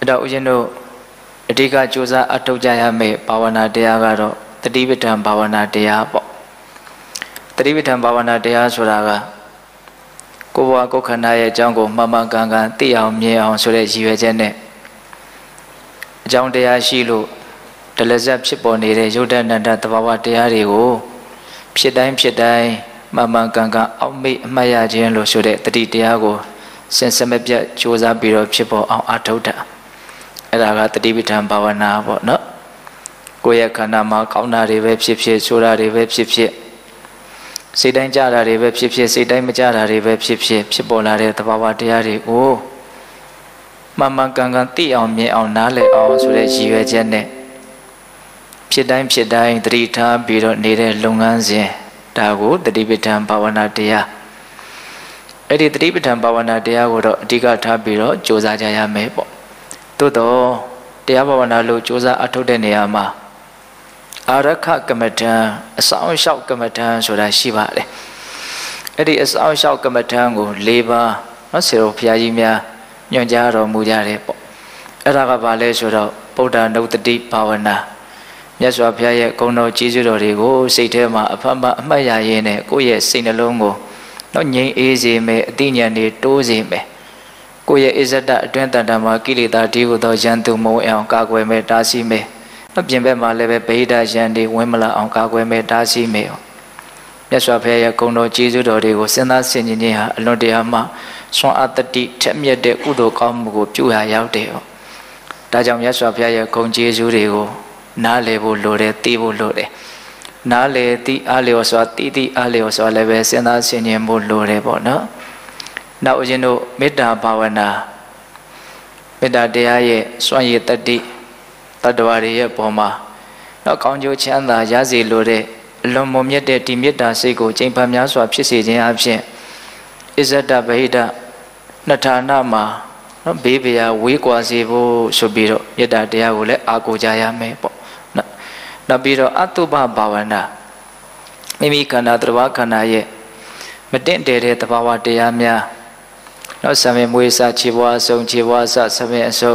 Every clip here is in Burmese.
တော့ဦးဇင်းတို့အဓိကကြိုးစားအထောက်ကြရမယ့်ဘာဝနာတရားကတော့တတိပဋ္ဌာန်ဘာဝနာတရားပေါ့တတိပဋ္ဌာန်ဘာဝနာတရားဆိုတာကကိုယ်ဘဝကိုယ်ခန္ဓာရဲ့အကြောင်းကိုမှန်မှန်ကန်ကန်သိအောင်မြင်အောင်ဆိုတဲ့ရည်ရွယ်ချက်နဲ့အကြောင်းတရားရှိလို့တလဇက်ဖြစ်ပေါ်နေတဲ့ယုတ်တဏ္ဍသဘာဝတရားတွေကိုဖြစ်တိုင်းမှန်မှန်ကန်ကန်အောက်မေ့အမှတ်ရခြင်းလို့ဆိုတဲ့တတိတရားကိုစဉ်ဆက်မပြတ်ကြိုးစားပြီးတော့ဖြစ်ပေါ်အောင်အထောက်တာအဲ့ဒါကတတိပဋ္ဌာန်ဘာဝနာပေါ့နော်ကိုယ့်ရဲ့ခန္ဓာမှာကောင်းတာတွေပဲဖြစ်ဖြစ်ဆိုးတာတွေပဲဖြစ်ဖြစ်စိတ်တိုင်းကြတာတွေပဲဖြစ်ဖြစ်စိတ်တိုင်းမကြတာတွေပဲဖြစ်ပေါ်လာတဲ့သဘာဝတရားတွေကိုမှန်မှန်ကန်ကန်သိအောင်မြင်အောင်နားလည်အောင်ဆိုတဲ့ရည်ရွယ်ချက်နဲ့ဖြစ်တိုင်းသတိထားပြီးတော့နေတဲ့လုပ်ငန်းစဉ်ဒါကိုတတိပဋ္ဌာန်ဘာဝနာတရားအဲ့ဒီတတိပဋ္ဌာန်ဘာဝနာတရားကိုတော့အဓိကထားပြီးတော့ကြိုးစားကြရမယ်ပေါ့သို့တော့တရားဘာဝနာလို့ကြိုးစားအထောက်တဲ့နေရာမှာအာရခကမ္မဋ္ဌာန်းအဆောင်လျှောက်ကမ္မဋ္ဌာန်းဆိုတာရှိပါတယ်အဲ့ဒီအဆောင်လျှောက်ကမ္မဋ္ဌာန်းကို၄ပါးနော်ဆရာတော်ဘုရားကြီးများညွှန်ကြားတော်မူကြတယ်ပေါ့အဲ့ဒါကဘာလဲဆိုတော့ဗုဒ္ဓနုတ္တိဘာဝနာမြတ်စွာဘုရားရဲ့ဂုဏ်တော်ကြီးစွာတော်တွေကိုစိတ်ထဲမှာအဖတ်အမှတ်ရရင်းနဲ့ကိုယ့်ရဲ့စိတ်နှလုံးကိုတော့ငြိမ်အေးစေမယ်အသိဉာဏ်တွေတိုးစေမယ်ကိုယ့်ရဲ့အစ္ဆဒအတွင်းတန်တမှာကိလေသာဒီဟုသောယံသူမဝင်အောင်ကာကွယ်မယ်တားဆီးမယ်အပြင်ဘက်မှာလည်းပဲဗိဓာယံတွေဝင်မလာအောင်ကာကွယ်မယ်တားဆီးမယ်မြတ်စွာဘုရားရဲ့ဂုဏ်တော်ကြီးစွာတော်တွေကိုစဉ်းစားဆင်ခြင်ခြင်းဟာအလွန်တရာမှဆွမ်းအားတတိထက်မြက်တဲ့ကုသိုလ်ကောင်းမှုကိုပြုရရောက်တယ်ဒါကြောင့်မြတ်စွာဘုရားရဲ့ဂုဏ်ကျေးဇူးတွေကိုနားလည်ဖို့လိုတယ်သိဖို့လိုတယ်နားလည်သိအားလျော်စွာသိအားလျော်စွာလည်းပဲစဉ်းစားဆင်ခြင်ဖို့လိုတယ်ပေါ့နော်နောက်ဦးဇင်းတို့မေတ္တာဘာဝနာမေတ္တာတရားရဲ့စွမ်းရည်တတိတတ္တဝါတွေရဲ့ပေါ်မှာနောက်ကောင်းကျိုးချမ်းသာရစေလိုတဲ့အလွန်မွန်မြတ်တဲ့ဒီမေတ္တာစိတ်ကိုကျင့်ဖန်များစွာဖြစ်စေခြင်းအပြင်အစ္ဆဒဗဟိတနှစ်ဌာနမှာနော်ဘေးပရာဝေးကွာစေဖို့ဆိုပြီးတော့မေတ္တာတရားကိုလည်းအားကိုးကြရမယ်ပေါ့နောက်ပြီးတော့အတုပဘာဝနာမိမိခန္ဓာသတ္တဝါခန္ဓာရဲ့မတင့်တယ်တဲ့သဘာဝတရားများနောက်ဆံမွေးစားခြေပွားအစုံခြေပွားစဆံအစုံ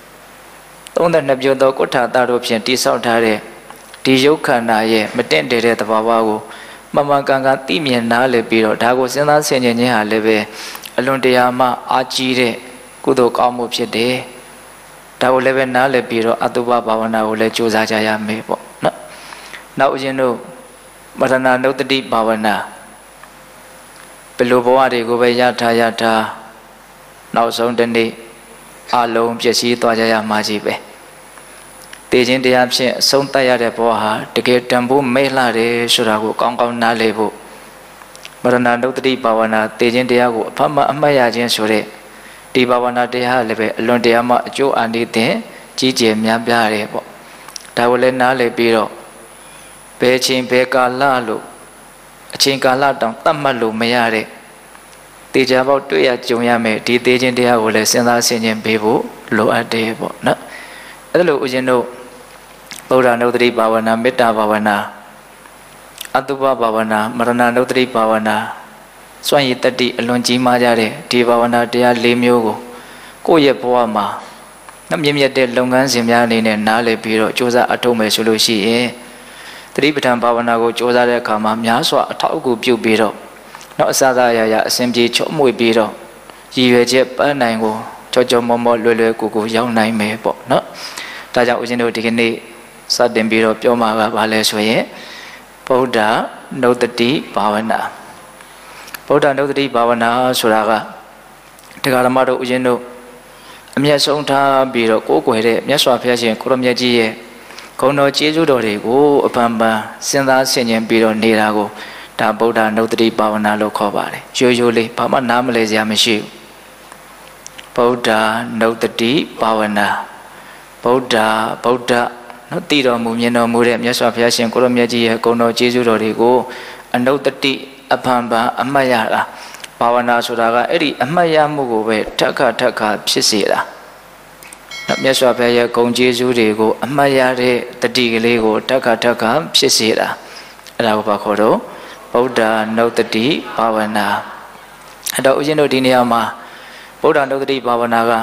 32ပြုသောကုဋ္ဌာတတို့ဖြင့်တိဆောက်ထားတဲ့ဒီယုတ်ခန္ဓာရဲ့မတင့်တယ်တဲ့သဘာဝကိုမှန်မှန်ကန်ကန်သိမြင်နားလည်ပြီးတော့ဒါကိုစဉ်းစားဆင်ခြင်ခြင်းဟာလည်းပဲအလွန်တရာမှအာကြီးတဲ့ကုသိုလ်ကောင်းမှုဖြစ်တယ်ဒါကိုလည်းပဲနားလည်ပြီးတော့အတုပဘာဝနာကိုလည်းကြိုးစားကြရမယ်ပေါ့နော်နောက်ဦးဇင်းတို့မရဏနုတ္တိဘာဝနာဘယ်လိုဘဝတွေကိုပဲရထားနောက်ဆုံးတနေ့အလုံးပျက်စီးသွားကြရမှာကြီးပဲတေခြင်းတရားဖြင့်အဆုံးသတ်ရတဲ့ဘဝဟာတကယ်တန်ဖိုးမဲလှတယ်ဆိုတာကိုကောင်းကောင်းနားလည်ဖို့မရဏနုတ္တိဘာဝနာတေခြင်းတရားကိုအဖတ်မှအမှတ်ရခြင်းဆိုတဲ့ဒီဘာဝနာတရားလည်းပဲအလွန်တရာမှအကျိုးအာနိသင်ကြီးကျယ်များပြားတယ်ပေါ့ဒါကိုလည်းနားလည်ပြီးတော့ဘယ်ချိန်ဘယ်ကာလလို့အချိန်ကာလတောင်သတ်မှတ်လို့မရတဲ့တေချာပေါက်တွေ့ရကြုံရမယ်ဒီသေးခြင်းတရားကိုလည်းစဉ်းစားဆင်ခြင်ပေးဖို့လိုအပ်တယ်ပေါ့နော်အဲ့လိုဦးဇင်းတို့ဗုဒ္ဓနုတ္တိဘာဝနာမေတ္တာဘာဝနာအတုပဘာဝနာမရဏနုတ္တိဘာဝနာစွန့်ရည်တတိအလွန်ကြီးမားကြတဲ့ဒီဘာဝနာတရား၄မျိုးကိုယ့်ရဲ့ဘဝမှာမြင့်မြတ်တဲ့လုပ်ငန်းစဉ်များအနေနဲ့နားလည်ပြီးတော့ကြိုးစားအထောက်မယ်ဆိုလို့ရှိရင်တတိပဋ္ဌာန်ဘာဝနာကိုကြိုးစားတဲ့အခါမှာများစွာအထောက်အကူပြုပြီးတော့နောက်အစသာရအစဉ်ပြေချောမွေပြီးတော့ရည်ရွယ်ချက်ပန်းနိုင်ကိုချောမောလွယ်ကူရောက်နိုင်မယ်ပေါ့နော်ဒါကြောင့်ဦးဇင်းတို့ဒီကနေ့စတင်ပြီးတော့ပြောမှာကဘာလဲဆိုရင်ဗုဒ္ဓနုတ္တိဘာဝနာဗုဒ္ဓနုတ္တိဘာဝနာဆိုတာကတရားဓမ္မတို့ဦးဇင်းတို့အမျက်ဆုံးထားပြီးတော့ကိုးကွယ်တဲ့မြတ်စွာဘုရားရှင်ကိုရမြတ်ကြီးရဲ့ဂုဏ်တော်ကျေးဇူးတော်တွေကိုအပန်ပန်စဉ်းစားဆင်ခြင်ပြီးတော့နေတာကိုဒါဗုဒ္ဓနုတ္တိဘာဝနာလို့ခေါ်ပါတယ်ရိုးလေးဘာမှနားမလည်စရာမရှိဘူးဗုဒ္ဓနုတ္တိဘာဝနာဗုဒ္ဓနော်တည်တော်မူမြင်တော်မူတဲ့မြတ်စွာဘုရားရှင်ကိုရမြတ်ကြီးရဲ့ဂုဏ်တော်ကျေးဇူးတော်တွေကိုအနုတ္တိအပန်ပန်အမှတ်ရတာဘာဝနာဆိုတာကအဲ့ဒီအမှတ်ရမှုကိုပဲထက်ခါဖြစ်စေတာမြတ်စွာဘုရားရဲ့ဂုဏ်ကျေးဇူးတွေကိုအမှတ်ရတဲ့တတိကလေးကိုထက်ခါဖြစ်စေတာအဲ့ဒါကိုဘာခေါ်တော့ဗုဒ္ဓနုတ္တိဘာဝနာအဲ့တော့ဦးဇင်းတို့ဒီနေရာမှာဗုဒ္ဓနုတ္တိဘာဝနာက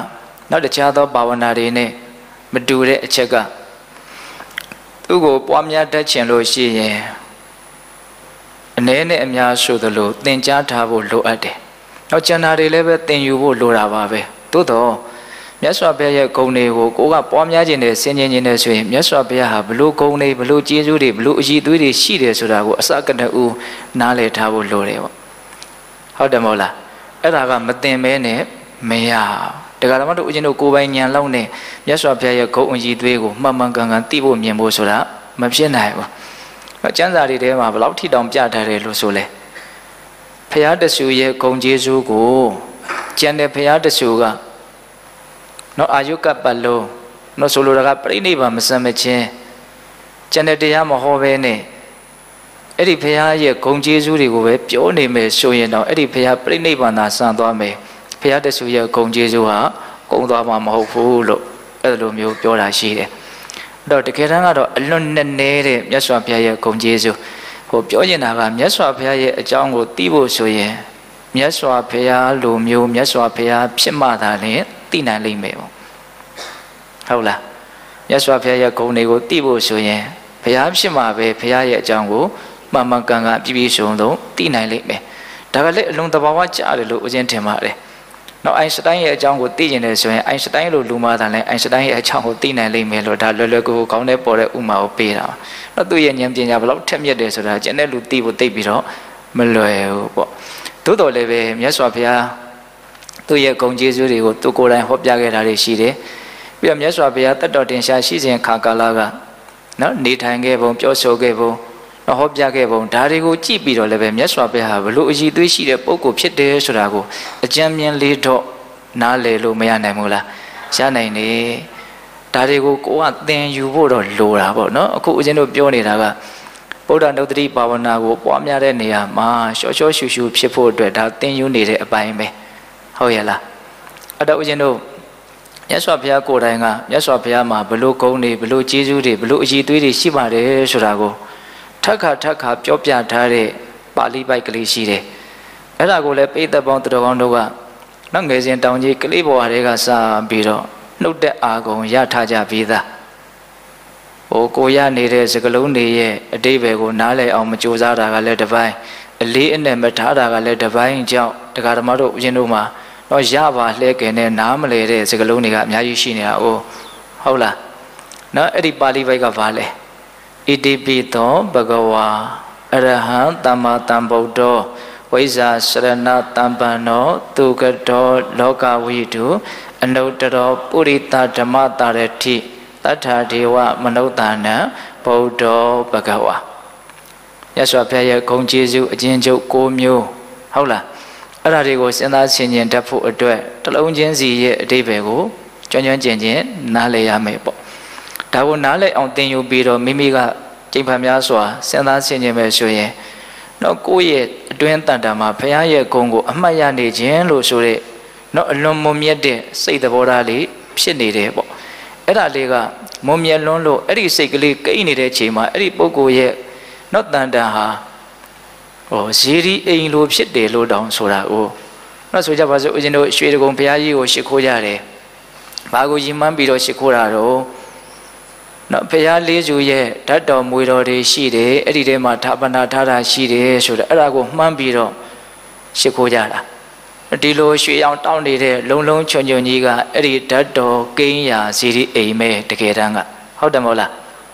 နောက်တခြားသောဘာဝနာတွေနဲ့မတူတဲ့အချက်ကသူ့ကိုပွားများတတ်ချင်လို့ရှိရင်အနည်းနဲ့အများဆိုသလိုသင်ကြားထားဖို့လိုအပ်တယ်။နောက်ကျန်တာတွေလည်းပဲသင်ယူဖို့လိုတာပါပဲ။သို့တော့မြတ်စွာဘုရားရဲ့ဂုဏ်တွေကိုကိုကပွားများခြင်းနဲ့ဆင်ခြင်ခြင်းနဲ့ဆိုရင်မြတ်စွာဘုရားဟာဘလို့ဂုဏ်တွေဘလို့ကျေးဇူးတွေဘလို့အည်သွေးတွေရှိတယ်ဆိုတာကိုအစကတည်းကနားလည်ထားဖို့လိုတယ်ပေါ့။ဟုတ်တယ်မဟုတ်လား။အဲ့ဒါကမသင်မဲနဲ့မရ။တရားဓမ္မတို့ဦးဇင်းတို့ကိုယ်ပိုင်ဉာဏ်လောက်နဲ့မြတ်စွာဘုရားရဲ့ဂုဏ်အည်သွေးကိုမှန်မှန်ကန်ကန်သိဖို့မြင်ဖို့ဆိုတာမဖြစ်နိုင်ဘူး။ကျမ်းစာတွေထဲမှာဘယ်လောက်ထိတောင်ပြထားတယ်လို့ဆိုလဲဘုရားတဆူရဲ့ဂုဏ်ကျေးဇူးကိုကျန်တဲ့ဘုရားတဆူကနော်အာယုကပတ်လုံးနော်ဆိုလိုတာကပြိဋိဘံမစမချင်းကျန်တဲ့တရားမဟောဘဲနဲ့အဲ့ဒီဘုရားရဲ့ဂုဏ်ကျေးဇူးတွေကိုပဲပြောနေမယ်ဆိုရင်တော့အဲ့ဒီဘုရားပြိဋိဘံသာစံသွားမယ်ဘုရားတဆူရဲ့ဂုဏ်ကျေးဇူးဟာကုန်သွားမှာမဟုတ်ဘူးလို့အဲ့လိုမျိုးပြောတာရှိတယ်တော့တကယ်တမ်းကတော့အလွန်နဲ့နေတဲ့မြတ်စွာဘုရားရဲ့ဂုဏ်ကျေးဇူးဟိုပြောနေတာကမြတ်စွာဘုရားရဲ့အကြောင်းကိုသိဖို့ဆိုရင်မြတ်စွာဘုရားလိုမျိုးမြတ်စွာဘုရားဖြစ်မှသာလျှင်သိနိုင်လိမ့်မယ်ပေါ့ဟုတ်လားမြတ်စွာဘုရားရဲ့ဂုဏ်တွေကိုသိဖို့ဆိုရင်ဘုရားဖြစ်မှပဲဘုရားရဲ့အကြောင်းကိုမှန်မှန်ကန်ကန်ပြည့်ပြည့်စုံစုံသိနိုင်လိမ့်မယ်ဒါကလည်းအလွန်သဘာဝကျတယ်လို့ဦးဇင်းထင်ပါတယ်နောက်အိုင်စတိုင်းရဲ့အကြောင်းကိုသိကျင်တယ်ဆိုရင်အိုင်စတိုင်းလိုလူမှသာလဲအိုင်စတိုင်းရဲ့အကြောင်းကိုသိနိုင်လိမ့်မယ်လို့ဒါလွယ်လွယ်ကူကူကောင်းတဲ့ပေါ်တဲ့ဥမာကိုပေးတာပါနောက်သူ့ရဲ့ဉာဏ်ပညာဘယ်လောက်ထက်မြက်တယ်ဆိုတာကျန်တဲ့လူသိဖို့သိပြီးတော့မလွယ်ဘူးပေါ့သို့တော်လည်းပဲမြတ်စွာဘုရားသူ့ရဲ့ဂုဏ်ကျေးဇူးတွေကိုသူကိုယ်တိုင်ဟောပြခဲ့တာတွေရှိတယ်ပြီးတော့မြတ်စွာဘုရားတတ်တော်တင်ရှားရှိစဉ်ခါကာလကနော်နေထိုင်ခဲ့ပုံပြောဆိုခဲ့ပုံဟောပြခဲ့ပုံဒါတွေကိုကြည့်ပြီးတော့လည်းပဲမြတ်စွာဘုရားဘလို့အည်သွေးရှိတဲ့ပုဂ္ဂိုလ်ဖြစ်တယ်ဆိုတာကိုအကြံဉာဏ်လေးတော့နားလည်လို့မရနိုင်ဘူးလားရနိုင်နေဒါတွေကိုကိုကသင်ယူဖို့တော့လိုတာပေါ့နော်အခုဦးဇင်းတို့ပြောနေတာကဗုဒ္ဓနုတ္တိဘာဝနာကိုပွားများတဲ့နေရာမှာရှော့ရှော့ရှူရှူဖြစ်ဖို့အတွက်ဒါသင်ယူနေတဲ့အပိုင်းပဲဟုတ်ရဲ့လားအဲ့တော့ဦးဇင်းတို့မြတ်စွာဘုရားကိုယ်တိုင်ကမြတ်စွာဘုရားမှာဘလို့ဂုဏ်တွေဘလို့ကျေးဇူးတွေဘလို့အည်သွေးတွေရှိပါတယ်ဆိုတာကိုထပ်ခါပြောပြထားတဲ့ပါဠိပိုက်ကလေးရှိတယ်အဲ့ဒါကိုလည်းပိဋကပေါင်းတော်ကောင်းတို့ကနောက်ငယ်စဉ်တောင်ကြီးကလေးဘဝတွေကစပြီးတော့နှုတ်တဲ့အာဂုံရထားကြပြီးသားဟိုကိုရနေတဲ့စကလုံးတွေရဲ့အတိပ္ပယ်ကိုနားလည်အောင်မကြိုးစားတာကလည်းတစ်ပိုင်းအလေးအနက်မထားတာကလည်းတစ်ပိုင်းကြောင့်တရားဓမ္မတို့ဦးဇင်းတို့မှာတော့ရပါလှဲကင်နဲ့နားမလဲတဲ့စကလုံးတွေကအများကြီးရှိနေတာအိုးဟုတ်လားနော်အဲ့ဒီပါဠိပိုက်ကဘာလဲဣတိပိသောဘဂဝါအရဟံသမ္မာသမ္ဗုဒ္ဓောဝိဇ္ဇာစရဏတမ္ပန္နောသူကတောလောကဝိတုအနုတ္တရောပုရိသဓမ္မတာရတိတထာဒေဝမနုဿာနံဗုဒ္ဓောဘဂဝါရသော်ဘုရားရဲ့ဂုဏ်ကျေးဇူးအကျဉ်းချုပ်၉မျိုးဟုတ်လားအဲ့ဒါတွေကိုစဉ်းစားဆင်ခြင်တတ်ဖို့အတွက်တစ်လုံးချင်းစီရဲ့အဓိပ္ပာယ်ကိုကျွမ်းကျွမ်းကျင်ကျင်နားလည်ရမယ်ပေါ့ဒါကိုနားလည်အောင်သင်ယူပြီးတော့မိမိကကျင့်ဖန်များစွာစဉ်းစားဆင်ခြင်မယ်ဆိုရင်တော့ကိုယ့်ရဲ့အတွင်းတန်တာမှာဘုရားရဲ့ဂုဏ်ကိုအမှတ်ရနေခြင်းလို့ဆိုတဲ့တော့အလွန်မွန်မြတ်တဲ့စိတ်သဘောထားလေးဖြစ်နေတယ်ပေါ့အဲ့ဒါလေးကမွန်မြတ်လွန်းလို့အဲ့ဒီစိတ်ကလေးကိန်းနေတဲ့ချိန်မှာအဲ့ဒီပုဂ္ဂိုလ်ရဲ့တော့တန်တာဟာဇီရီအိမ်လိုဖြစ်တယ်လို့တောင်ဆိုတာကိုတော့ဆိုကြပါစို့ဦးဇင်းတို့ရွှေတကုံဘုရားကြီးကိုရှ िख ိုးကြတယ်ဘာကိုရည်မှန်းပြီးတော့ရှ िख ိုးတာတော့နော်ဘုရားလေးစုရဲ့ဓာတ်တော်မွေတော်တွေရှိတယ်အဲ့ဒီထဲမှာဌာပနာထားတာရှိတယ်ဆိုတော့အဲ့ဒါကိုမှန်းပြီးတော့ရှ िख ိုးကြတာဒီလိုရွှေရောင်တောင်းနေတဲ့လုံလုံချွန်ချွန်ကြီးကအဲ့ဒီဓာတ်တော်ကိန်းရာဇီရီအိမ်မဲတကယ်တမ်းကဟုတ်တယ်မဟုတ်လား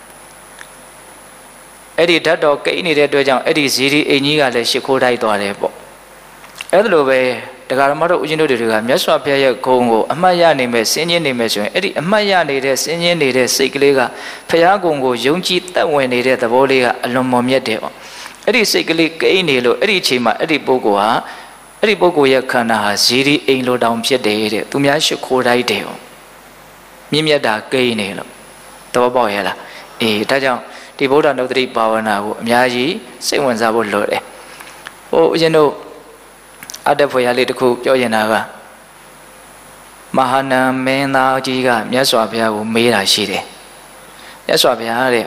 အဲ့ဒီဓာတ်တော်ကိန်းနေတဲ့အတွက်ကြောင့်အဲ့ဒီဇီရီအိမ်ကြီးကလည်းရှ िख ိုးတိုက်သွားတယ်ပေါ့အဲ့ဒါလိုပဲတရားဓမ္မတို့ဦးဇင်းတို့တွေကမြတ်စွာဘုရားရဲ့ဂုဏ်ကိုအမှတ်ရနိုင်မယ်ဆင်းရဲနေမယ်ဆိုရင်အဲ့ဒီအမှတ်ရနေတဲ့ဆင်းရဲနေတဲ့စိတ်ကလေးကဘုရားဂုဏ်ကိုယုံကြည်သက်ဝင်နေတဲ့သဘောလေးကအလွန်မွန်မြတ်တယ်ပေါ့အဲ့ဒီစိတ်ကလေးကိန်းနေလို့အဲ့ဒီအချိန်မှာအဲ့ဒီပုဂ္ဂိုလ်ဟာအဲ့ဒီပုဂ္ဂိုလ်ရဲ့ခန္ဓာဟာဇီရီအိမ်လိုတောင်ဖြစ်တယ်တဲ့သူများရှ िख ိုးတိုက်တယ်ပေါ့မြင့်မြတ်တာကိန်းနေလို့သဘောပေါက်ရဲ့လားအေးဒါကြောင့်ဒီဗုဒ္ဓနုတ္တိဘာဝနာကိုအများကြီးစိတ်ဝင်စားဖို့လိုတယ်ဟိုဦးဇင်းတို့အတ္တဖွယ်ရလေးတစ်ခုပြောရင်တာကမဟာနံမင်းသားကြီးကမြတ်စွာဘုရားကိုမေးတာရှိတယ်မြတ်စွာဘုရားတဲ့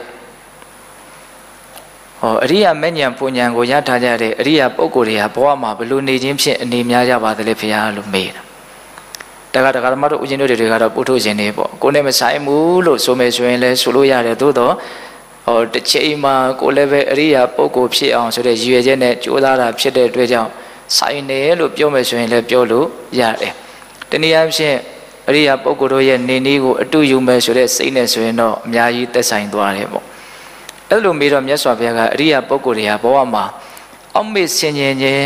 အရိယာမဉ္ဇဉ်ပူဉ္ဇဉ်ကိုရထားကြတဲ့အရိယာပုဂ္ဂိုလ်တွေဟာဘဝမှာဘယ်လိုနေခြင်းဖြင့်အနေများကြပါသလဲဘုရားလို့မေးတာတခါမှတော့ဦးဇင်းတို့တွေကတော့ပုထုဇဉ်တွေပေါ့ကိုယ်နဲ့မဆိုင်ဘူးလို့ဆိုမယ်ဆိုရင်လည်းဆိုလို့ရတယ်သို့တော့တစ်ချိန်မှာကိုယ်လည်းပဲအရိယာပုဂ္ဂိုလ်ဖြစ်အောင်ဆိုတဲ့ရည်ရွယ်ချက်နဲ့ကြိုးစားတာဖြစ်တဲ့အတွက်ကြောင့်ဆိုင်တယ်လို့ပြောမယ်ဆိုရင်လည်းပြောလို့ရတယ်တနည်းအားဖြင့်အရိယာပုဂ္ဂိုလ်တို့ရဲ့နေနည်းကိုအတူယူမယ်ဆိုတဲ့စိတ်နဲ့ဆိုရင်တော့အများကြီးသက်ဆိုင်သွားတယ်ပေါ့အဲ့လိုမျိုးတော့မြတ်စွာဘုရားကအရိယာပုဂ္ဂိုလ်တွေဟာဘဝမှာအောက်မေ့ဆင်ခြင်ခြင်း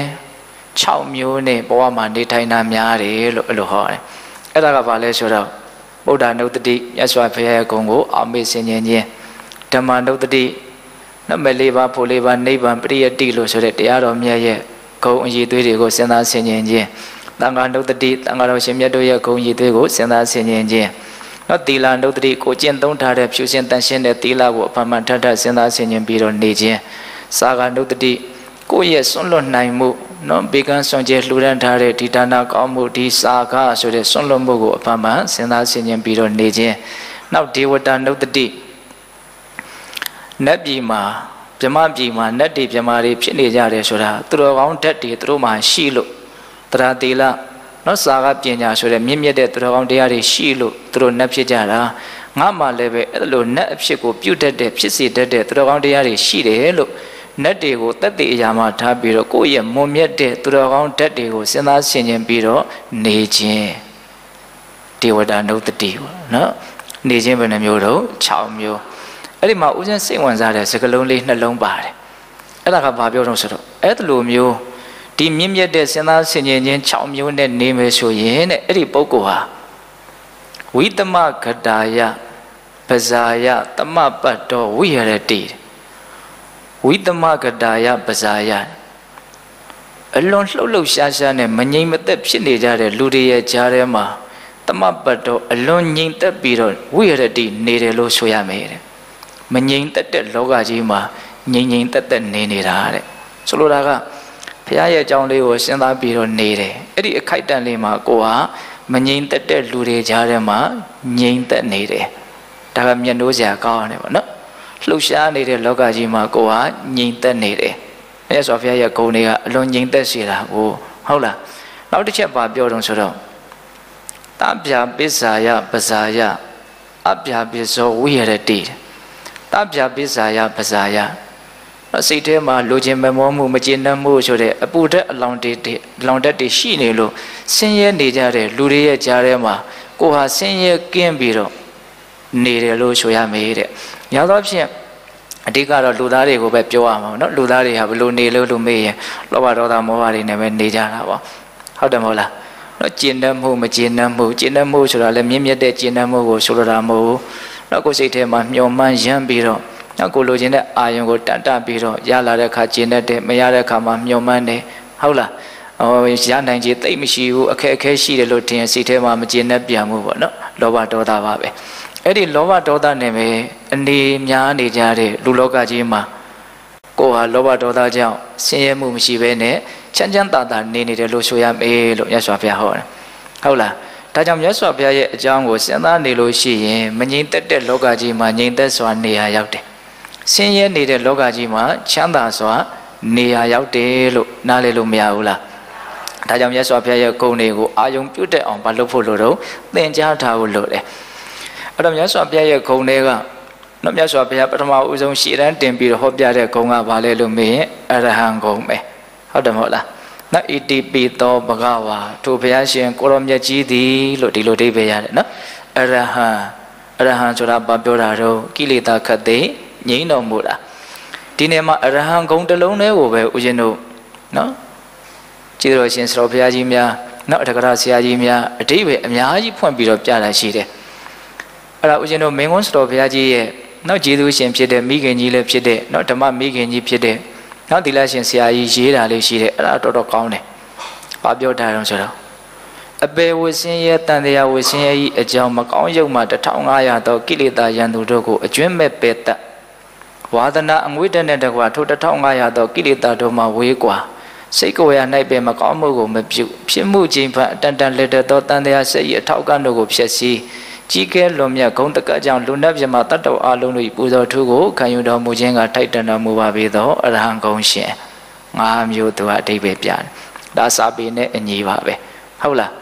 6မျိုးနဲ့ဘဝမှာနေထိုင်တာများတယ်လို့အဲ့လိုဟောတယ်အဲ့ဒါကဘာလဲဆိုတော့ဗုဒ္ဓနုတ္တိမြတ်စွာဘုရားရဲ့ဂုဏ်ကိုအောက်မေ့ဆင်ခြင်ခြင်းဓမ္မနုတ္တိနမလေးပါဖို့လေးပါနိဗ္ဗာန်ပရိယတ္တိလို့ဆိုတဲ့တရားတော်မြတ်ရဲ့ဂုဏ်အရည်သွေးတွေကိုစဉ်းစားဆင်ခြင်ခြင်းသံဃာနုတ္တိသံဃာတော်ရှင်မြတ်တို့ရဲ့ဂုဏ်အရည်သွေးကိုစဉ်းစားဆင်ခြင်ခြင်းသီလနုတ္တိကိုကျင့်သုံးထားတဲ့ဖြူစင်တန်ရှင်းတဲ့သီလကိုအမှန်မှန်ထထစဉ်းစားဆင်ခြင်ပြီးတော့နေခြင်းစာဂနုတ္တိကိုယ့်ရဲ့စွန့်လွတ်နိုင်မှုဘေကန်းစွန့်ကြဲလှူဒန်းထားတဲ့ဒီဒါနကောင်းမှုဒီစာဂဆိုတဲ့စွန့်လွတ်မှုကိုအမှန်မှန်စဉ်းစားဆင်ခြင်ပြီးတော့နေခြင်းနောက်ဒေဝတာနုတ္တိနတ်ပြည်မှာဗြဟ္မပြည်မှာနတ်တွေဗြဟ္မာတွေဖြစ်နေကြတယ်ဆိုတာသူတော်ကောင်းဓာတ်တွေသူတို့မှာရှိလို့တရားသီလစာကပညာဆိုတဲ့မြင့်မြတ်တဲ့သူတော်ကောင်းတရားတွေရှိလို့သူတို့နတ်ဖြစ်ကြတာငါမှလည်းပဲအဲ့လိုနတ်အဖြစ်ကိုပြုတ်တတ်တဲ့ဖြစ်စေတတ်တဲ့သူတော်ကောင်းတရားတွေရှိတယ်လို့နတ်တွေကိုတတ်သိအရာမှထားပြီးတော့ကိုယ့်ရဲ့မွန်မြတ်တဲ့သူတော်ကောင်းဓာတ်တွေကိုစဉ်းစားဆင်ခြင်ပြီးတော့နေခြင်းဒေဝတာနုတ္တိပေါ့နော်နေခြင်းဘယ်နှမျိုးတော့6မျိုးအဲ့ဒီမှာဦးဇင်းစိတ်ဝင်စားတဲ့စကားလုံးလေးနှလုံးပါတယ်အဲ့ဒါကဘာပြောတော့ဆိုတော့အဲ့လိုမျိုးဒီမြင့်မြတ်တဲ့စဉ်းစားဆင်ခြင်ခြင်း6မျိုးနဲ့နေမယ်ဆိုရင်တဲ့အဲ့ဒီပုဂ္ဂိုလ်ဟာဝိတမဂတာယပဇာယတမပတ်တော်ဝိရတိဝိတမဂတာယပဇာယအလွန်လှုပ်လှုပ်ရှားရှားနဲ့မငြိမ်မသက်ဖြစ်နေကြတဲ့လူတွေရဲ့ကြားထဲမှာတမပတ်တော်အလွန်ငြိမ်သက်ပြီးတော့ဝိရတိနေတယ်လို့ဆိုရမယ်တဲ့မငြိမ်သက်တဲ့လောကကြီးမှာငြိမ်ငြိမ်သက်သက်နေနေတာတဲ့ဆိုလိုတာကဘုရားရဲ့အကြောင်းလေးကိုစဉ်းစားပြီးတော့နေတယ်အဲ့ဒီအခိုက်အတန့်လေးမှာကိုဟာမငြိမ်သက်တဲ့လူတွေကြားထဲမှာငြိမ်သက်နေတယ်ဒါကမျက်နှိုးစရာကောင်းတယ်ပေါ့နော်လှုပ်ရှားနေတဲ့လောကကြီးမှာကိုဟာငြိမ်သက်နေတယ်မြတ်စွာဘုရားရဲ့ဂုဏ်တွေကအလွန်ငြိမ်သက်စေတာကိုဟုတ်လားနောက်တစ်ချက်ပါပြောတော့ဆိုတော့တဗျာပစ္ဆာယပဇာယအဗျာပစ္စောဝိရတိတဗျာပစ္ဆာယပဇာယစိတ်ထဲမှာလိုချင်မမောမှုမကျေနပ်မှုဆိုတဲ့အပူဓာတ်အလောင်တက်တွေရှိနေလို့ဆင်းရဲနေကြတဲ့လူတွေရဲ့ကြားထဲမှာကိုဟာဆင်းရဲကင်းပြီးတော့နေတယ်လို့ဆိုရမယ်တဲ့။ညာတော့ဖြင့်အဓိကတော့လူသားတွေကိုပဲပြောရမှာပေါ့နော်လူသားတွေဟာဘယ်လိုနေလို့လို့မေးရင်လောဘဒေါသမောဟတွေနဲ့ပဲနေကြတာပေါ့ဟုတ်တယ်မဟုတ်လားနော်ကျေနပ်မှုမကျေနပ်မှုဆိုတာလည်းမြင့်မြတ်တဲ့ကျေနပ်မှုကိုဆိုလိုတာမဟုတ်ဘူးနော်ကိုယ်စိတ်ထဲမှာမျှော်မှန်းရမ်းပြီးတော့နောက်ကိုလိုချင်တဲ့အာယုံကိုတတ်ပြီးတော့ရလာတဲ့အခါကျေနပ်တယ်မရတဲ့အခါမှာမျှော်မှန်းတယ်ဟုတ်လားရနိုင်ခြင်းသိမရှိဘူးအခက်အခဲရှိတယ်လို့ထင်စိတ်ထဲမှာမကျေနပ်ပြန်မှုပေါ့နော်လောဘဒေါသပါပဲအဲ့ဒီလောဘဒေါသနဲ့ပဲအနေများနေကြတဲ့လူလောကကြီးမှာကိုယ်ဟာလောဘဒေါသကြောင့်ဆင်းရဲမှုမရှိဘဲနဲ့ချမ်းချမ်းသာသာနေတယ်လို့ဆိုရမယ်လို့မြတ်စွာဘုရားဟောတယ်ဟုတ်လားဒါကြောင့်မြတ်စွာဘုရားရဲ့အကြောင်းကိုစဉ်းစားနေလို့ရှိရင်မငြိမ်သက်တဲ့လောကကြီးမှာငြိမ်သက်စွာနေရာရောက်တယ်ဆင်းရဲနေတဲ့လောကကြီးမှာချမ်းသာစွာနေရာရောက်တယ်လို့နားလည်လို့မရဘူးလားဒါကြောင့်မြတ်စွာဘုရားရဲ့ဂုဏ်တွေကိုအာယုံပြုတ်တဲ့အောင်မလုပ်ဖို့လို့တော့သင်ကြားထားဖို့လို့တယ်အဲ့တော့မြတ်စွာဘုရားရဲ့ဂုဏ်တွေကနော်မြတ်စွာဘုရားပထမဦးဆုံးရှေ့တန်းတင်ပြီးတော့ဟောပြတဲ့ဂုဏ်ကဘာလဲလို့မေးရင်အရဟံဂုဏ်ပဲဟုတ်တယ်မဟုတ်လားနော်ဣတိပိသောဘဂဝါထိုဘုရားရှင်ကိုရောမြတ်ကြီးသည်လို့ဒီလိုအဓိပ္ပာယ်ရတယ်နော်အရဟံဆိုတာဘာပြောတာတော့ကိလေသာခတ်သိငြိမ်းတော်မူတာဒီနေ့မှာအရဟံဂုဏ်တစ်လုံးလေးကိုပဲဦးဇင်းတို့နော်ကျေးဇူးတော်ရှင်ဆရာဘုရားကြီးများနော်အထက်ကရာဆရာကြီးများအဓိပ္ပာယ်အများကြီးဖွင့်ပြီးတော့ပြတာရှိတယ်အဲ့ဒါဦးဇင်းတို့မင်းကွန်းဆရာဘုရားကြီးရဲ့နော်ကျေးဇူးရှင်ဖြစ်တဲ့မိခင်ကြီးလည်းဖြစ်တဲ့နော်ဓမ္မမိခင်ကြီးဖြစ်တဲ့နော်သီလရှင်ဆရာကြီးရေးတာလေးရှိတယ်အဲ့ဒါတော်တော်ကောင်းတယ်။ဘာပြောထားတော့ဆိုတော့အပေဝဆင်းရဲတန်တရားဝဆင်းရဲဤအကြောင်းမကောင်းရုပ်မှ1500သောကိလေသာရန်သူတို့ကိုအကျွမ်းမဲ့ပေတတ်ဝါဒနာအငွေ့တဲ့တကွာထို1500သောကိလေသာတို့မှဝေးကွာစိတ်ကိုယ်ရ၌ပဲမကောင်းမှုကိုမပြုဖြစ်မှုခြင်းဖန်အတန်တန်လက်သောတန်တရားစိတ်၏အထောက်အကတို့ကိုဖျက်ဆီးကြီးကဲလွန်မြတ်ဂုံတကကြောင့်လူနတ်ပြမတတ္တဝအလုံးတို့၏ပူဇော်ထူးကိုခံယူတော်မူခြင်းကထိုက်တန်တော်မူပါပေသောအရဟံဂုံရှင်၅မျိုးသူအဓိပ္ပာယ်ပြတယ်ဒါစာပေနဲ့အညီပါပဲဟုတ်လား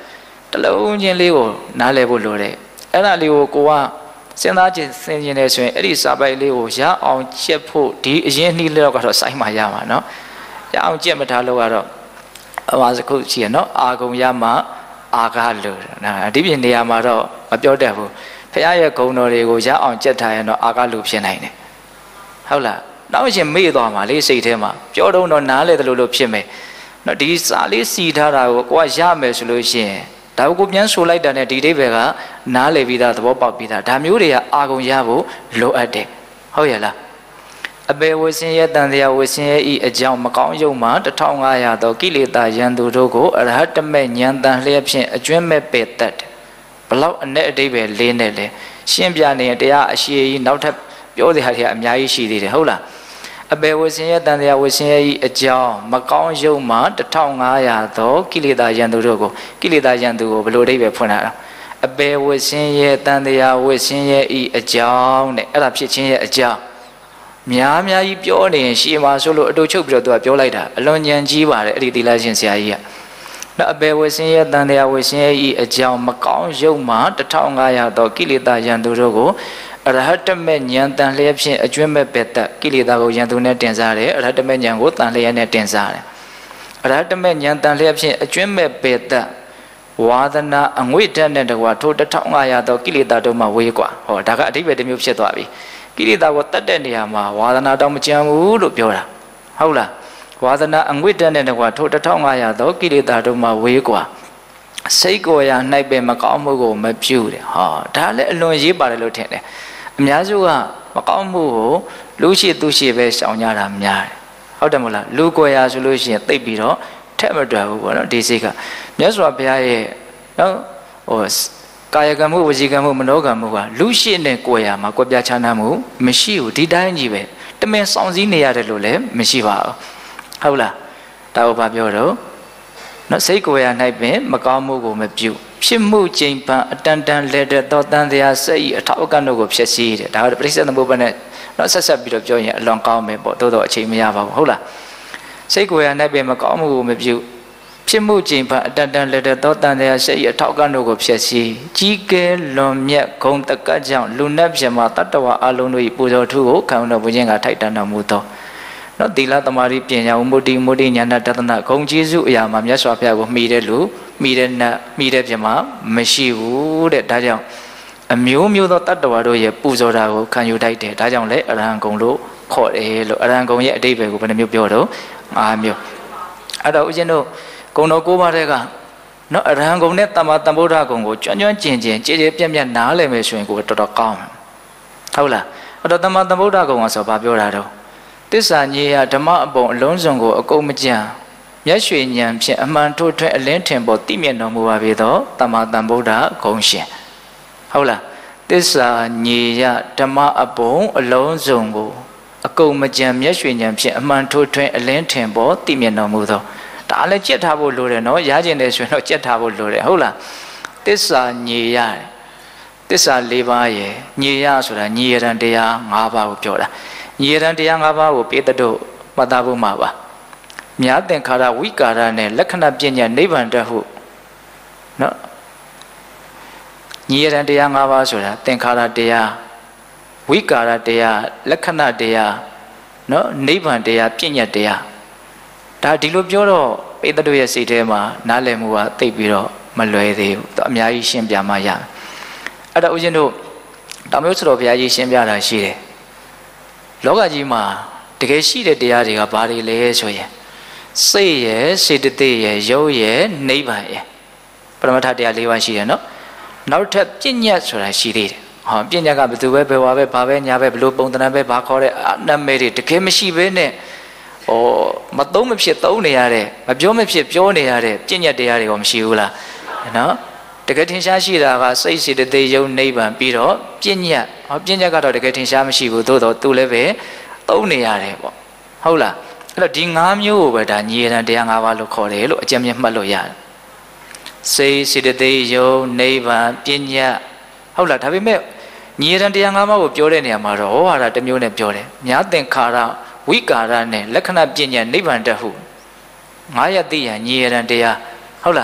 တလုံးချင်းလေးကိုနားလည်ဖို့လိုတယ်အဲ့ဒါလေးကိုကိုကစဉ်းစားကြည့်ဆင်ခြင်နေဆိုရင်အဲ့ဒီစာပိုက်လေးကိုရအောင်ချက်ဖို့ဒီအရင်နှီးလောက်ကတော့စိုင်းမှရမှာနော်ရအောင်ချက်မထားလို့ကတော့အမှားစခုရှိရနော်အာဂုံရမှအာဃလို့နော်ဒီပြင်နေရာမှာတော့မပြောတတ်ဘူးဖခင်ရဲ့ဂုဏ်တော်တွေကိုရအောင်ချက်ထားရင်တော့အာဃလို့ဖြစ်နိုင်တယ်ဟုတ်လားနောက်ရှင်မေ့သွားမှာလေစိတ်ထဲမှာပြောတော့နားလေတယ်လို့ဖြစ်မယ်နော်ဒီစာလေးစီထားတာကိုကိုကရမယ်ဆိုလို့ရှိရင်ဒါကိုပြန်ဆိုလိုက်တာနဲ့ဒီအိဗယ်ကနားလေပြီးသားသဘောပေါက်ပြီးသားဒါမျိုးတွေကအာဂုံရဖို့လိုအပ်တယ်ဟုတ်ရဲ့လားအပေဝဆင်းရဲတန်တရားဝဆင်းရဲဤအကြောင်းမကောင်းယုံမှာ1500သောကိလေသာယံသူတို့ကိုအရဟတမေဉာဏ်တန်လျက်ဖြင့်အကျွမ်းမဲ့ပေတတ်ဘလောက်အနဲ့အတိဗယ်လေးနဲ့လဲရှင်းပြနေတရားအရှိကြီးနောက်ထပ်ပြောစရာတွေအများကြီးရှိသေးတယ်ဟုတ်လားအပေဝဆင်းရဲတန်တရားဝဆင်းရဲဤအကြောင်းမကောင်းယုံမှာ1500သောကိလေသာယံသူတို့ကိုကိလေသာယံသူကိုဘယ်လိုအိဗယ်ဖွင့်လာတာအပေဝဆင်းရဲတန်တရားဝဆင်းရဲဤအကြောင်းတဲ့အဲ့ဒါဖြစ်ခြင်းရဲ့အကြောင်းများကြီးပြောနေရင်ရှေ့မှာဆိုလို့အတူချုပ်ပြီးတော့သူကပြောလိုက်တာအလွန်ဉာဏ်ကြီးပါတယ်အဲ့ဒီသီလရှင်ဆရာကြီးကနော်အပေဝဆင်းရဲတန်တရားဝဆင်းရဲဤအကြောင်းမကောင်းယုံမှာ1500သောကိလေသာယံသူတို့ကိုအရဟတမေဉာဏ်တန်လျက်ဖြင့်အကျွမ်းမဲ့ပေတတ်ကိလေသာကိုယံသူနဲ့တင်စားတယ်အရဟတမေဉာဏ်ကိုတန်လျက်နဲ့တင်စားတယ်အရဟတမေဉာဏ်တန်လျက်ဖြင့်အကျွမ်းမဲ့ပေတတ်ဝါဒနာအငွေ့တက်နဲ့တကွာထို1500သောကိလေသာတို့မှဝေးกว่าဟောဒါကအဓိပ္ပာယ်တစ်မျိုးဖြစ်သွားပြီကိလေသာကိုတတ်တဲ့နေရာမှာဝါဒနာတော့မကြံဘူးလို့ပြောတာဟုတ်လားဝါဒနာအငွေ့တက်နဲ့တကွာထို1500သောကိလေသာတို့မှဝေးกว่าစိတ်ကိုယ်ရာ၌ပဲမကောင်းမှုကိုမပြုတယ်ဟောဒါလည်းအလွန်ရေးပါတယ်လို့ထင်တယ်အများစုကမကောင်းမှုကိုလူရှိသူရှိပဲရှောင်ကြတာများတယ်ဟုတ်တယ်မဟုတ်လားလူကိုယ်ရာဆိုလို့ရှိရင်သိပ်ပြီးတော့ထက်မတွယ်ဘူးပေါ့နော်ဒီစိတ်ကမြတ်စွာဘုရားရဲ့နော်ဟိုကာယကံမှုဝစီကံမှုမနောကံမှုကလူရှိနဲ့ကိုယ်ရာမှာကွက်ပြားခြားနားမှုမရှိဘူးဒီတိုင်းကြီးပဲတမင်ဆောင်စည်းနေရတယ်လို့လည်းမရှိပါဘူးဟုတ်လားဒါကိုဘာပြောတော့နော်စိတ်ကိုယ်ရာ၌ပင်မကောင်းမှုကိုမပြုဖြစ်မှုချိန်ပန်အတန်တန်လက်တဲ့သောတန်တရားစိတ်အထောက်အကန့်တို့ကိုဖြစ်စီတယ်ဒါကပရိစ္ဆေသမုပ္ပါနဲ့နော်ဆက်ပြီးတော့ပြောရင်အလွန်ကောင်းမယ်ပေါ့သို့တော့အချိန်မရပါဘူးဟုတ်လားစိတ်ကိုယ်ရာ၌ပင်မကောင်းမှုကိုမပြုဖြစ်မှုချိန်ပန်အတန်တန်လက်တဲ့သောတန်တရားစိတ်အထောက်အကန့်တို့ကိုဖြစ်စီကြီးကဲလွန်မြတ်ဂုံတကတ်ကြောင့်လူနတ်ပြမတတ္တဝါအလုံးတို့၏ပူဇော်ထုကိုခံတော်မူခြင်းကထိုက်တန်တော်မူသောနော်သီလသမารိပညာမုဒ္တိဉာဏတသနာဂုံကျေးဇူးအရာမှာမြတ်စွာဘုရားကိုမှီတဲ့လူမှီတဲ့နတ်မှီတဲ့ပြမမရှိဘူးတဲ့ဒါကြောင့်အမျိုးမျိုးသောတတ္တဝါတို့ရဲ့ပူဇော်တာကိုခံယူထိုက်တယ်ဒါကြောင့်လည်းအရဟံဂုံလို့ခေါ်တယ်လို့အရဟံဂုံရဲ့အတိပ္ပယ်ကိုဘယ်နှမျိုးပြောတော့5မျိုးအဲ့တော့ဦးဇင်းတို့ဂုံတော်9ပါးတဲ့ကနော်အရဟံဂုံနဲ့တမ္မာသမ္ဗုဒ္ဓဂုံကိုကျွမ်းကျင်ကြည်ပြတ်ပြတ်နားလည်မယ်ဆိုရင်ကိုတော်တော်ကောင်းတယ်ဟုတ်လားအဲ့တော့တမ္မာသမ္ဗုဒ္ဓဂုံကဆိုဘာပြောတာတော့သစ္စာညေယဓမ္မအပုံအလုံးစုံကိုအကုန်မကြံမျက်ရွှေဉာဏ်ဖြင့်အမှန်ထိုးထွင်းအလင်းထင်ပေါ်သိမြင်တော်မူပါပေသောတမ္မာသမ္ဗုဒ္ဓဂုံရှင်ဟုတ်လားသစ္စာညေယဓမ္မအပုံအလုံးစုံကိုအကုန်မကြံမျက်ရွှေဉာဏ်ဖြင့်အမှန်ထိုးထွင်းအလင်းထင်ပေါ်သိမြင်တော်မူသောဒါလည်းကြက်ထားဖို့လိုတယ်နော်ရကျင်တယ်ဆိုရင်တော့ကြက်ထားဖို့လိုတယ်ဟုတ်လားသစ္စာညေယသစ္စာ၄ပါးရယ်ညေယဆိုတာညေရန်တရား၅ပါးကိုပြောတာညေရန်တရား၅ပါးကိုပေတတို့မှတ်သားဖို့မှာပါမြာသင်္ခါရဝိကာရနဲ့လက္ခဏာပညာနိဗ္ဗာန်တဟုနော်ညေရန်တရား၅ပါးဆိုတာသင်္ခါရတရားဝိကာရတရားလက္ခဏာတရားနော်နိဗ္ဗာန်တရားပညာတရားဒါဒီလိုပြောတော့ပေတတို့ရဲ့စိတ်ထဲမှာနားလည်မှုကသိပ်ပြီးတော့မလွယ်သေးဘူးသူအများကြီးရှင်းပြမှရအဲ့တော့ဦးဇင်းတို့တောင်မျိုးစတော်ဘုရားကြီးရှင်းပြတာရှိတယ်လောကကြီးမှာတကယ်ရှိတဲ့တရားတွေကဘာတွေလဲဆိုရင်စိတ်ရယ်စေတသိက်ရယ်ရုပ်ရယ်နိဗ္ဗာန်ရယ်ပရမတ္ထတရား၄ပါးရှိတယ်နော်နောက်ထပ်ပညာဆိုတာရှိသေးတယ်ဟောပညာကဘယ်သူပဲဘယ်ဝါပဲဘာပဲညာပဲဘလို့ပုံသဏ္ဍာန်ပဲဘာခေါ်တဲ့အနမဲတွေတကယ်မရှိဘဲနဲ့ဟောမသုံးမဖြစ်သုံးနေရတဲ့မပြောမဖြစ်ပြောနေရတဲ့ပညာတရားတွေကမရှိဘူးလားနော်တကယ်ထင်ရှားရှိတာကစိတ်စေတသိက်ရုပ်နိဗ္ဗာန်ပြီးတော့ပညာဟောပညာကတော့တကယ်ထင်ရှားမရှိဘူးသို့တော့သူလည်းပဲသုံးနေရတယ်ပေါ့ဟုတ်လားအဲ့တော့ဒီ၅မျိုးကိုပဲဒါညေရန်တရား၅ပါးလို့ခေါ်တယ်လို့အကြံဉာဏ်မှတ်လို့ရတယ်စိတ်စေတသိက်ရုပ်နိဗ္ဗာန်ပညာဟုတ်လားဒါပေမဲ့ညေရန်တရား၅ပါးကိုပြောတဲ့နေရာမှာတော့ဟောဟာတာတစ်မျိုးနဲ့ပြောတယ်မြာသင်္ခါရဝိကာရနဲ့လက္ခဏာပညာနိဗ္ဗာန်တဟု900သိရညေရန်တရားဟုတ်လား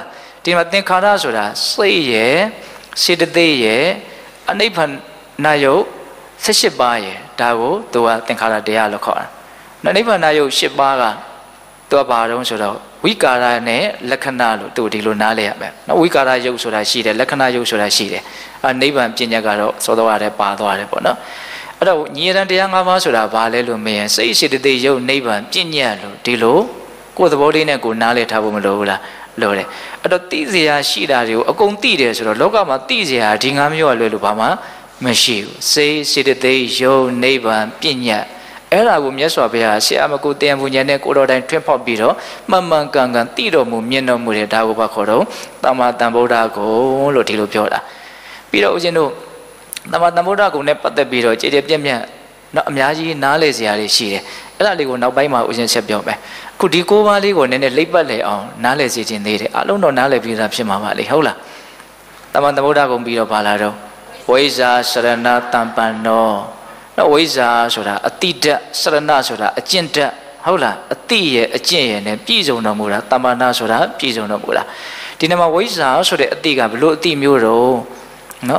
ဒီမှာသင်္ခါရဆိုတာစိတ်ရဲ့စေတသိက်ရဲ့အနိဗ္ဗာန်ယုတ်18ပါးရဲ့ဒါကိုသူကသင်္ခါရတရားလို့ခေါ်တာနိဗ္ဗာန်ယုတ်10ပါးကသူကဘာတုံးဆိုတော့ဝိကာရနဲ့လက္ခဏာလို့သူဒီလိုနားလဲရမယ်နော်ဝိကာရယုတ်ဆိုတာရှိတယ်လက္ခဏာယုတ်ဆိုတာရှိတယ်နိဗ္ဗာန်ပညာကတော့စောသွားတယ်ပါသွားတယ်ပေါ့နော်အဲ့တော့ညီရန်တရား၅ပါးဆိုတာဘာလဲလို့မေးရင်စိတ်စေတသိက်ယုတ်နိဗ္ဗာန်ပညာလို့ဒီလိုကိုယ်သဘောလေးနဲ့ကိုနားလဲထားဖို့မလိုဘူးလားလိုတယ်အဲ့တော့သိစရာရှိတာတွေကိုအကုန်သိတယ်ဆိုတော့လောကမှာသိစရာဒီ၅မျိုးကလွယ်လို့ဘာမှမရှိဘူးစိတ်စေတသိက်ယုတ်နိဗ္ဗာန်ပညာအဲ့ဒါကိုမြတ်စွာဘုရားဆရာမကိုတရားပူဉာဏ်နဲ့ကိုတော်တိုင်ထွန်းဖောက်ပြီးတော့မှန်မှန်ကန်ကန်သိတော်မူမြင်တော်မူတဲ့ဒါကိုဘာခေါ်တော့သမ္မာသမ္ဗုဒ္ဓဂုဏ်လို့ဒီလိုပြောတာပြီးတော့ဦးဇင်းတို့သမ္မာသမ္ဗုဒ္ဓဂုဏ်နဲ့ပတ်သက်ပြီးတော့ကြည်ကြပြည့်ပြည့်နော်အများကြီးနားလေစရာတွေရှိတယ်အဲ့ဒါလေးကိုနောက်ပိုင်းမှာဦးဇင်းဆက်ပြောမယ်အခုဒီ9ပါးလေးကိုနည်းနည်းလိပ်ပတ်လေအောင်နားလေစေခြင်းသေးတယ်အလုံးတော့နားလေပြီးသားဖြစ်မှာပါလေဟုတ်လားသမ္မာသမ္ဗုဒ္ဓဂုဏ်ပြီးတော့ပါလာတော့ဝိဇ္ဇာစရဏတမ္ပန္နောနော်ဝိဇ္ဇာဆိုတာအတိဓာတ်စရဏဆိုတာအကျင့်ဓာတ်ဟုတ်လားအတိရဲ့အကျင့်ရဲ့နဲ့ပြည့်စုံတော်မူတာတမ္ပန္နဆိုတာပြည့်စုံတော်မူတာဒီနေ့မှာဝိဇ္ဇာဆိုတဲ့အတိကဘလို့အတိမျိုးတော့နော်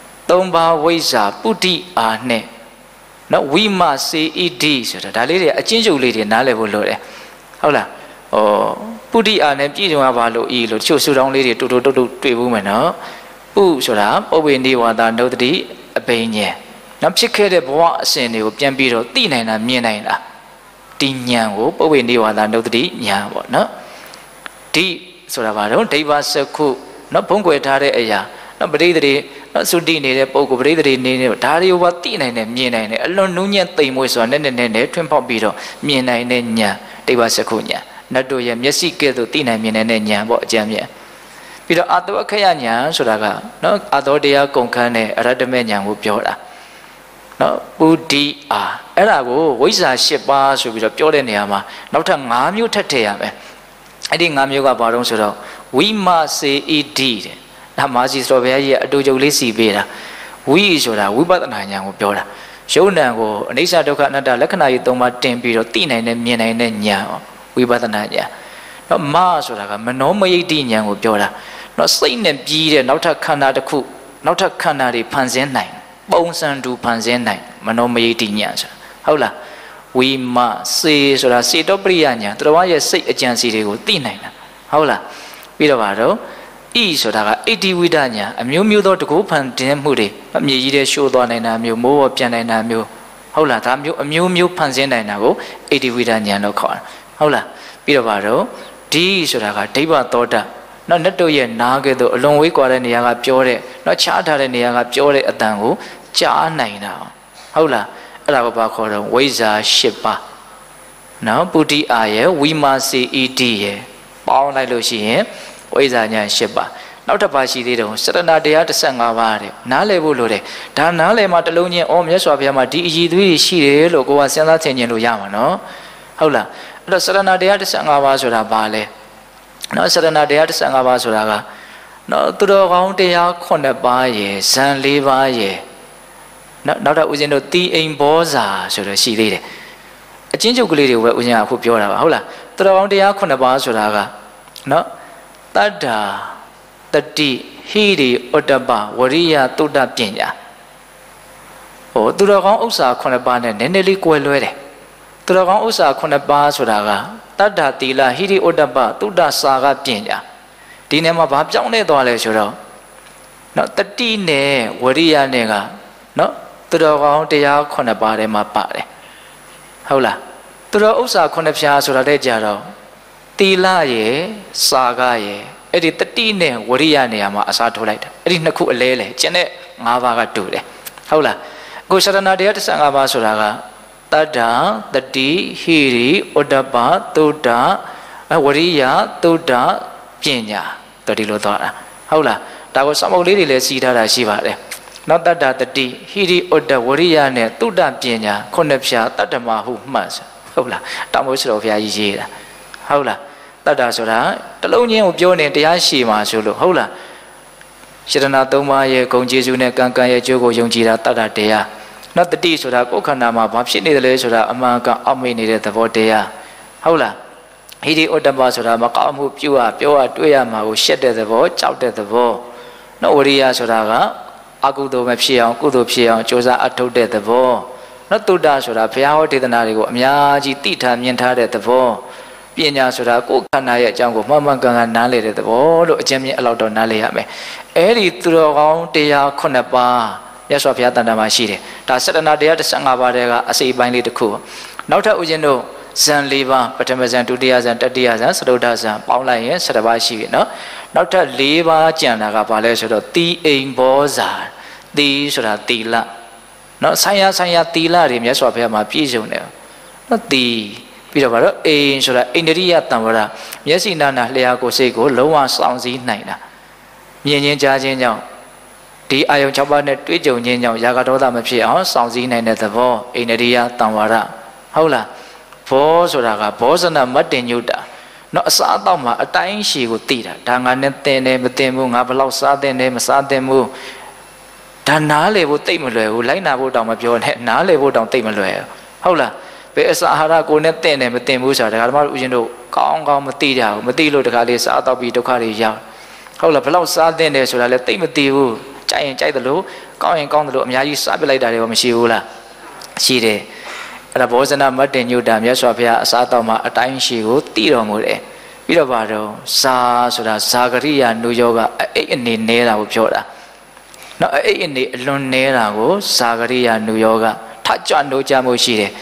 3ပါးဝိဇ္ဇာပုတိအာနဲ့နော်ဝိမစေဣတိဆိုတာဒါလေးတွေအချင်းချုပ်လေးတွေနားလည်ဖို့လိုတယ်ဟုတ်လားပုတိအာနဲ့ပြည့်စုံရပါလို့ဤလို့တချို့ဆူတောင်းလေးတွေတူတူတုတ်တုတ်တွေ့ဘူးမယ်နော်ပုဆိုတာပုပ္ပေနိဝါဒနုဒတိအဘိညာဉ်နောက်ဖြစ်ခဲ့တဲ့ဘဝအစဉ်တွေကိုပြန်ပြီးတော့သိနိုင်တာမြင်နိုင်တာဒီဉာဏ်ကိုပုပ္ပေနိဝါဒနုဒတိဉာဏ်ပေါ့နော်ဒီဆိုတာဘာတော့ဒိဗ္ဗစကုနော်ဘုံကွယ်ထားတဲ့အရာနော်ပရိသေနော်သုတိနေတဲ့ပုဂ္ဂိုလ်ပရိသေနေနေဒါတွေကိုပါသိနိုင်တယ်မြင်နိုင်တယ်အလွန်နူးညံ့သိမ်မွေ့ဆိုတာနဲ့ထွန်းဖောက်ပြီးတော့မြင်နိုင်တဲ့ဉာဏ်ဒိဗ္ဗစကုဉာဏ်နတ်တို့ရဲ့မျက်စိကဲ့သို့သိနိုင်မြင်နိုင်တဲ့ဉာဏ်ပေါ့အကျမ်းမြတ်ပြီးတော့အာတောခယဉာဏ်ဆိုတာကနော်အာတောတရားကုန်ခန်းတဲ့အရတ္တမေဉာဏ်ကိုပြောတာနော်ပုတိအာအဲ့ဒါကိုဝိဇ္ဇာ10ပါးဆိုပြီးတော့ပြောတဲ့နေရာမှာနောက်ထပ်5မျိုးထပ်ထည့်ရမယ်အဲ့ဒီ5မျိုးကဘာတုံးဆိုတော့ဝိမစေဣတိတဲ့ဒါမာစီစောဘုရားကြီးအတူတူလေးစီပေးတာဝိဆိုတာဝိပဿနာဉာဏ်ကိုပြောတာယုံနံကိုအနိစ္စဒုက္ခအနတ္တလက္ခဏာကြီး3ပါးတင်ပြီးတော့သိနိုင်တဲ့မြင်နိုင်တဲ့ဉာဏ်ဝိပဿနာဉာဏ်နော်မဆိုတာကမနောမယိတ္တိဉာဏ်ကိုပြောတာနော်စိတ်နဲ့ပြီးတဲ့နောက်ထပ်ခန္ဓာတစ်ခုနောက်ထပ်ခန္ဓာတွေဖန်ဆင်းနိုင်ပုံစံတူဖန်ဆင်းနိုင်မနောမယိတ္တိဉာဏ်ဆိုတာဟုတ်လားဝိမစေဆိုတာစေတောပရိယဉာဏ်တော်ရဲ့စိတ်အကြံစီတွေကိုသိနိုင်တာဟုတ်လားပြီးတော့ပါတော့ဤဆိုတာကဣတိဝိဒဉာဏ်အမျိုးမျိုးသောတကုဖန်တင်မှုတွေအမြည်ကြီးတဲ့ရှိုးသွားနိုင်တာမျိုးမိုးပေါ်ပြန်နိုင်တာမျိုးဟုတ်လားဒါမျိုးအမျိုးမျိုးဖန်ဆင်းနိုင်တာကိုဣတိဝိဒဉာဏ်လို့ခေါ်တာဟုတ်လားပြီးတော့ပါတော့ဒီဆိုတာကဒိဗ္ဗသောတနော်နတ်တို့ရဲ့နားကဲ့သို့အလွန်ဝေးကွာတဲ့နေရာကပြောတဲ့နော်ချားထားတဲ့နေရာကပြောတဲ့အတန်ကိုကြားနိုင်တာဟုတ်လားအဲ့ဒါကိုဘာခေါ်တော့ဝိဇ္ဇာ10ပါးနော်ပုတိအာရဲ့ဝိမာစေဣတိရဲ့ပေါင်းလိုက်လို့ရှိရင်ဝိဇ္ဇာညာ10ပါးနောက်တစ်ပါးရှိသေးတယ်စရဏတရား15ပါးတဲ့နားလည်ဖို့လိုတယ်ဒါနားလည်မှတလုံးချင်းအော်မြတ်စွာဘုရားမှာဒီအည်သွေးရှိတယ်လို့ကိုယ်ကစဉ်းစားသင်ခြင်းလို့ရမှာနော်ဟုတ်လားအဲ့တော့စရဏတရား15ပါးဆိုတာဘာလဲနော်စရဏတရား15ပါးဆိုတာကနော်သူတော်ကောင်းတရား9ပါးရယ်ဇန်4ပါးရယ်နောက်တော့ဦးဇင်းတို့တီအိမ်ဘောဇာဆိုတော့ရှိသေးတယ်အချင်းချုပ်ကလေးတွေပဲဦးဇင်းကအခုပြောတာပါဟုတ်လားသူတော်ကောင်းတရား9ပါးဆိုတာကနော်တတ္တာတတိဟိရိဩတ္တပဝရိယသုတ္တပညာဟိုသူတော်ကောင်းဥစ္စာ9ပါးနဲ့နည်းနည်းလေးကွယ်လွဲတယ်သူတော်ကောင်းဥစ္စာ9ပါးဆိုတာကတတ္တာသီလဟိရိဩတ္တပသုတ္တစာကပညာဒီနေရာမှာဘာပြောင်းလဲသွားလဲဆိုတော့နော်တတိနဲ့ဝရိယနဲ့ကနော်သူတော်ကောင်းတရား9ပါးထဲမှာပါတယ်ဟုတ်လားသူတော်ဥစ္စာ9ဖြာဆိုတာတဲ့ကြတော့သီလရယ်စာကရယ်အဲ့ဒီတတိနဲ့ဝရိယနေရာမှာအစားထိုးလိုက်တာအဲ့ဒီနှစ်ခုအလဲလဲကျန်တဲ့5ပါးကတူတယ်ဟုတ်လားအခုစရဏတရား15ပါးဆိုတာကတတ္တာတတိဟိရိဩတ္တပသုတ္တဝရိယသုတ္တပညာတော်ဒီလိုသွားတာဟုတ်လားဒါကိုစမုတ်လေးတွေလည်းစီးထားတာရှိပါတယ်နောက်တတ္တတတိဟိရိဩတ္တဝရိယနဲ့သုတ္တပညာ9ဖြာတတ္တမဟုမှတ်ဟုတ်လားတောင်မိုးစတော်ဘုရားကြီးရေးတာဟုတ်လားတတ္တဆိုတာတလုံးချင်းကိုပြောနေတရားရှိမှာဆိုလို့ဟုတ်လားရှရဏ3ပါးရဲ့ဂုဏ်ကျေးဇူးနဲ့ကံကံရဲ့ကျိုးကိုယုံကြည်တာတတ္တတရားနောက်တတိဆိုတာကိုယ်ခန္ဓာမှာဘာဖြစ်နေတယ်လဲဆိုတာအမှန်ကအောက်မေ့နေတဲ့သဘောတရားဟုတ်လားဟိရိဩတ္တပဆိုတာမကောင်းမှုပြုရပြောရတွေးရမှာကိုရှက်တဲ့သဘောကြောက်တဲ့သဘောနော်ဝရိယဆိုတာကအကုသိုလ်မဖြစ်အောင်ကုသိုလ်ဖြစ်အောင်ကြိုးစားအထုတ်တဲ့သဘောနော်တုဒ္ဒဆိုတာဘုရားဟောဒေသနာတွေကိုအများကြီးသိထားမြင်ထားတဲ့သဘောပညာဆိုတာကိုယ်ခန္ဓာရဲ့အကြောင်းကိုမှန်မှန်ကန်ကန်နားလည်တဲ့သဘောလို့အကျဉ်းမြင့်အလောက်တော့နားလည်ရမယ်အဲ့ဒီသူတော်ကောင်းတရား9ပါးမြတ်စွာဘုရားတန်တမှာရှိတယ်ဒါစတနာတရား15ပါးတည်းကအစိပ်ပိုင်းလေးတစ်ခုနောက်ထပ်ဦးဇင်းတို့ဇန်၄ပါးပထမဇန်ဒုတိယဇန်တတိယဇန်စတုဒ္ဒဇန်ပေါင်းလိုက်ရင်7ပါးရှိပြီနော်နောက်ထပ်၄ပါးကျန်တာကဘာလဲဆိုတော့တီအိမ်ဘောဇာတီဆိုတာတီလနော်ဆိုင်ရာတီလတွေမြတ်စွာဘုရားမှာပြည့်စုံတယ်နော်တီပြီးတော့ဘာလို့အိမ်ဆိုတာအိန္ဒြိယတံဝရမျက်စိနာနာလျှာကိုယ်စိတ်ကိုလုံးဝစောင့်စည်းနိုင်တာမြင်ချင်းကြားချင်းကြောင့်ဒီအာယုံ6ပါးနဲ့တွေ့ကြုံခြင်းကြောင့်ရာဂဒေါသမဖြစ်အောင်စောင့်စည်းနိုင်တဲ့သဘောအိန္ဒြိယတံဝရဟုတ်လားဘောဆိုတာကဘောဇနမတ္တင်ညုတာနော်အစားအသောက်မှာအတိုင်းရှည်ကိုသိတာဒါငါနဲ့တင်တယ်မတင်ဘူးငါဘလောက်စားတင်တယ်မစားတင်ဘူးဒါနားလေဖို့တိတ်မလွယ်ဘူးလိုက်နာဖို့တောင်မပြောနဲ့နားလေဖို့တောင်တိတ်မလွယ်ဟုတ်လားဘယ်အစာအာဟာရကိုနဲ့တင်တယ်မတင်ဘူးဆိုတာဒါကဓမ္မဦးရှင်တို့ကောင်းကောင်းမသိကြဘူးမသိလို့တခါလေးစားတော့ပြီးဒုက္ခတွေရောက်ဟုတ်လားဘလောက်စားတင်တယ်ဆိုတာလည်းတိတ်မသိဘူးကြိုက်ရင်ကြိုက်တယ်လို့ကောင်းရင်ကောင်းတယ်လို့အများကြီးစားပြလိုက်တာတွေမရှိဘူးလားရှိတယ်အဲ့ဒါဘောဇနမတ္တညုတာမြတ်စွာဘုရားအစားတော့မှာအတိုင်းရှိကိုတည်တော်မူတယ်ပြီးတော့ဘာတော့ဇာဆိုတာဇာဂရိယာနုယောဂအိတ်အနေနေတာကိုပြောတာနော်အိတ်အနေအလွန်နေတာကိုဇာဂရိယာနုယောဂထကြွနိုးကြမှုရှိတယ်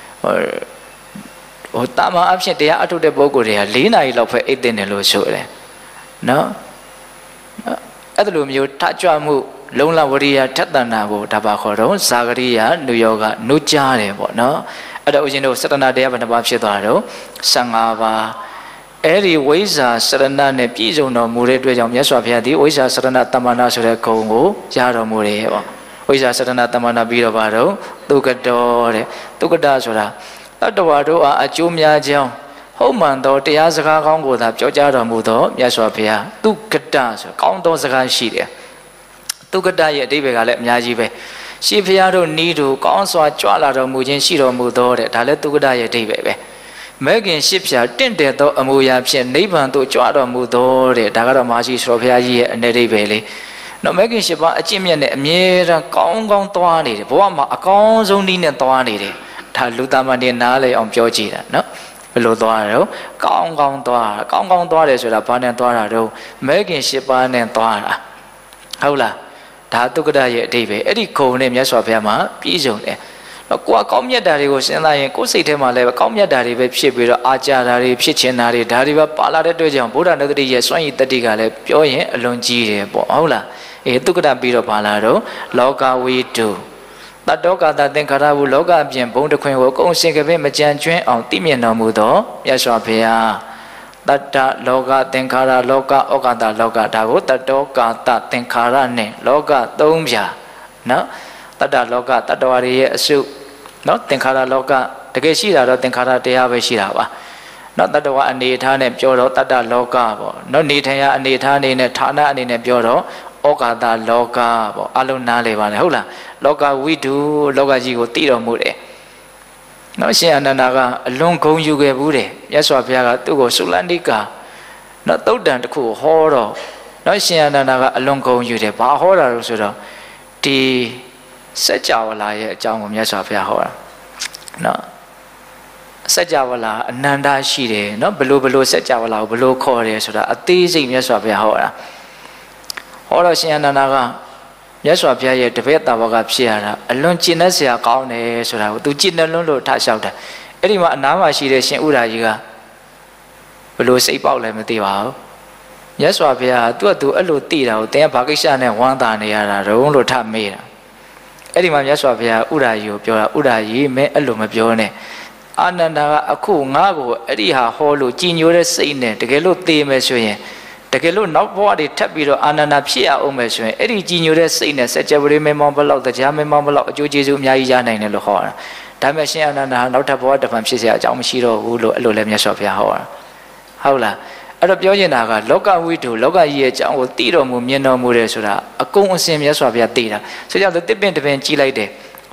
ဟိုတာမန်အဖြစ်တရားအထုတ်တဲ့ပုဂ္ဂိုလ်တွေက4နာရီလောက်ပဲအိတ်တင်တယ်လို့ဆိုတယ်နော်အဲ့လိုမျိုးထကြွမှုလုံလဝရိယထက်တဏ္ဍာကိုဒါပါခေါ်တော့ဇာဂရိယာနုယောဂနုကြားတယ်ပေါ့နော်အဲ့တော့ဦးဇင်းတို့စတနာတရားဘယ်နှပါဖြစ်သွားတော့15ပါးအဲ့ဒီဝိဇ္ဇာစရဏနဲ့ပြည့်စုံတော်မူတဲ့အတွက်ကြောင့်မြတ်စွာဘုရားဒီဝိဇ္ဇာစရဏတမ္မာနာဆိုတဲ့ဂုဏ်ကိုရတော်မူတယ်ပေါ့ဝိဇ္ဇာစရဏတမ္မာနာပြီးတော့ပါတော့သုကတောတဲ့သုကတဆိုတာတတ္တဝါတို့အားအကျိုးများကြောင်းဟုတ်မှန်သောတရားစကားကောင်းကိုသာပြောကြားတော်မူသောမြတ်စွာဘုရားသုကတဆိုကောင်းသောစကားရှိတယ်သုကတရဲ့အဓိပ္ပာယ်ကလည်းအများကြီးပဲရှင်ဘုရားတို့ဤသူကောင်းစွာကြွလာတော်မူခြင်းရှိတော်မူသောတဲ့ဒါလည်းသုကတရဲ့အဓိပ္ပာယ်ပဲမဲခင်ရှစ်ဖြာတင့်တယ်သောအမူအရာဖြင့်နိဗ္ဗာန်သို့ကြွတော်မူသောတဲ့ဒါကတော့မာရှိသောဘုရားကြီးရဲ့အနေအဓိပ္ပာယ်လေးနော်မဲခင်ရှစ်ပါအကျင့်မြတ်နဲ့အမြဲတမ်းကောင်းကောင်းသွားနေတယ်ဘဝမှာအကောင်းဆုံးနည်းနဲ့သွားနေတယ်ဒါလူသားမတွေနားလေအောင်ပြောကြည့်တာနော်ဘယ်လိုသွားရတော့ကောင်းကောင်းသွားတယ်ဆိုတာဘာနဲ့သွားတာတော့မဲခင်ရှစ်ပါးနဲ့သွားတာဟုတ်လားဒါသုက္ကတရဲ့အဓိပ္ပာယ်အဲ့ဒီခုံနဲ့မြတ်စွာဘုရားမှာပြည့်စုံတယ်တော့ကိုကကောင်းမြတ်တာတွေကိုစဉ်းစားရင်ကိုယ်စိတ်ထဲမှာလည်းကောင်းမြတ်တာတွေပဲဖြစ်ပြီးတော့အာကြတာတွေဖြစ်ချင်တာတွေဒါတွေပဲပါလာတဲ့အတွက်ကြောင့်ဗုဒ္ဓနုတ္တိရဲ့စွန့်ရည်တတိကလည်းပြောရင်အလွန်ကြီးတယ်ပေါ့ဟုတ်လားသုက္ကတပြီးတော့ပါလာတော့လောကဝိတုတတ္တောကတသင်္ခါရဝလောကအပြင်ဘုံတစ်ခွင်ကိုကုံစင်ကပင်မကြံကျွင်းအောင်သိမြင်တော်မူသောမြတ်စွာဘုရားတတ္တလောကသင်္ခါရလောကဩကာသလောကဒါကိုတတ္တောကာတသင်္ခါရနဲ့လောက3ဖြာနော်တတ္တလောကတတ္တဝါတွေရဲ့အစုနော်သင်္ခါရလောကတကယ်ရှိတာတော့သင်္ခါရတရားပဲရှိတာပါနော်တတ္တဝါအနေထားနဲ့ပြောတော့တတ္တလောကပေါ့နော်နေထိုင်ရအနေထားအနေနဲ့ဌာနအနေနဲ့ပြောတော့ဩကာသလောကပေါ့အလုံးနားလေပါလေဟုတ်လားလောကဝိတုလောကကြီးကိုတည်တော်မူတယ်နော်ရှင်အနန္ဒာကအလွန်ဂုဏ်ယူခဲ့ဘူးတယ်မြတ်စွာဘုရားကသူ့ကိုသုလန္တိကာနော်သုတ်တန်တစ်ခုဟောတော့နော်ရှင်အနန္ဒာကအလွန်ဂုဏ်ယူတယ်ဘာဟောတာလို့ဆိုတော့ဒီစัจ java လာရဲ့အကြောင်းကိုမြတ်စွာဘုရားဟောတာနော်စัจ java လာအနန္တရှိတယ်နော်ဘလို့စัจ java လာကိုဘလို့ခေါ်တယ်ဆိုတာအသေးစိတ်မြတ်စွာဘုရားဟောတာဟောတော့ရှင်အနန္ဒာကမြတ်စွာဘုရားရဲ့တပည့်တော်ကဖြစ်ရတာအလွန်ကျင့်တတ်စရာကောင်းတယ်ဆိုတာကိုသူကျင့်တယ်လွန်းလို့ထလျှောက်တာအဲ့ဒီမှာအနားမှာရှိတဲ့ရှင်ဥဒ္ဒါကြီးကဘလို့စိတ်ပေါက်လည်းမသိပါဘူးမြတ်စွာဘုရားသူ့အတူအဲ့လိုသိတာကိုသင်ကဘာကိစ္စနဲ့ဝမ်းသာနေရတာတုံးလို့ထမေးတာအဲ့ဒီမှာမြတ်စွာဘုရားဥဒ္ဒါကြီးကိုပြောတာဥဒ္ဒါကြီးမင်းအဲ့လိုမပြောနဲ့အာနန္ဒာကအခုငါ့ကိုအဲ့ဒီဟာဟောလို့ကြည်ညိုတဲ့စိတ်နဲ့တကယ်လို့သိမယ်ဆိုရင်တကယ်လို့နောက်ဘဝတွေထပ်ပြီးတော့အာနန္ဒာဖြစ်ရအောင်မယ်ဆိုရင်အဲ့ဒီကြည်ညိုတဲ့စိတ်နဲ့စัจ java မေမောင်ဘလောက်တရားမေမောင်ဘလောက်အကျိုးကျေးဇူးအများကြီးရနိုင်တယ်လို့ဟောတာဒါပေမဲ့ရှင်အာနန္ဒာဟာနောက်ထပ်ဘဝတစ်ဖန်ဖြစ်เสียအကြောင်းမရှိတော့ဘူးလို့အဲ့လိုလည်းမြတ်စွာဘုရားဟောတာဟုတ်လားအဲ့တော့ပြောချင်တာကလောကဝိတုလောကကြီးရဲ့အကြောင်းကိုသိတော်မူမြင်တော်မူတယ်ဆိုတာအကုန်အစင်မြတ်စွာဘုရားသိတာဆိုကြလို့တစ်ပင်တစ်ပင်ကြည်လိုက်တယ်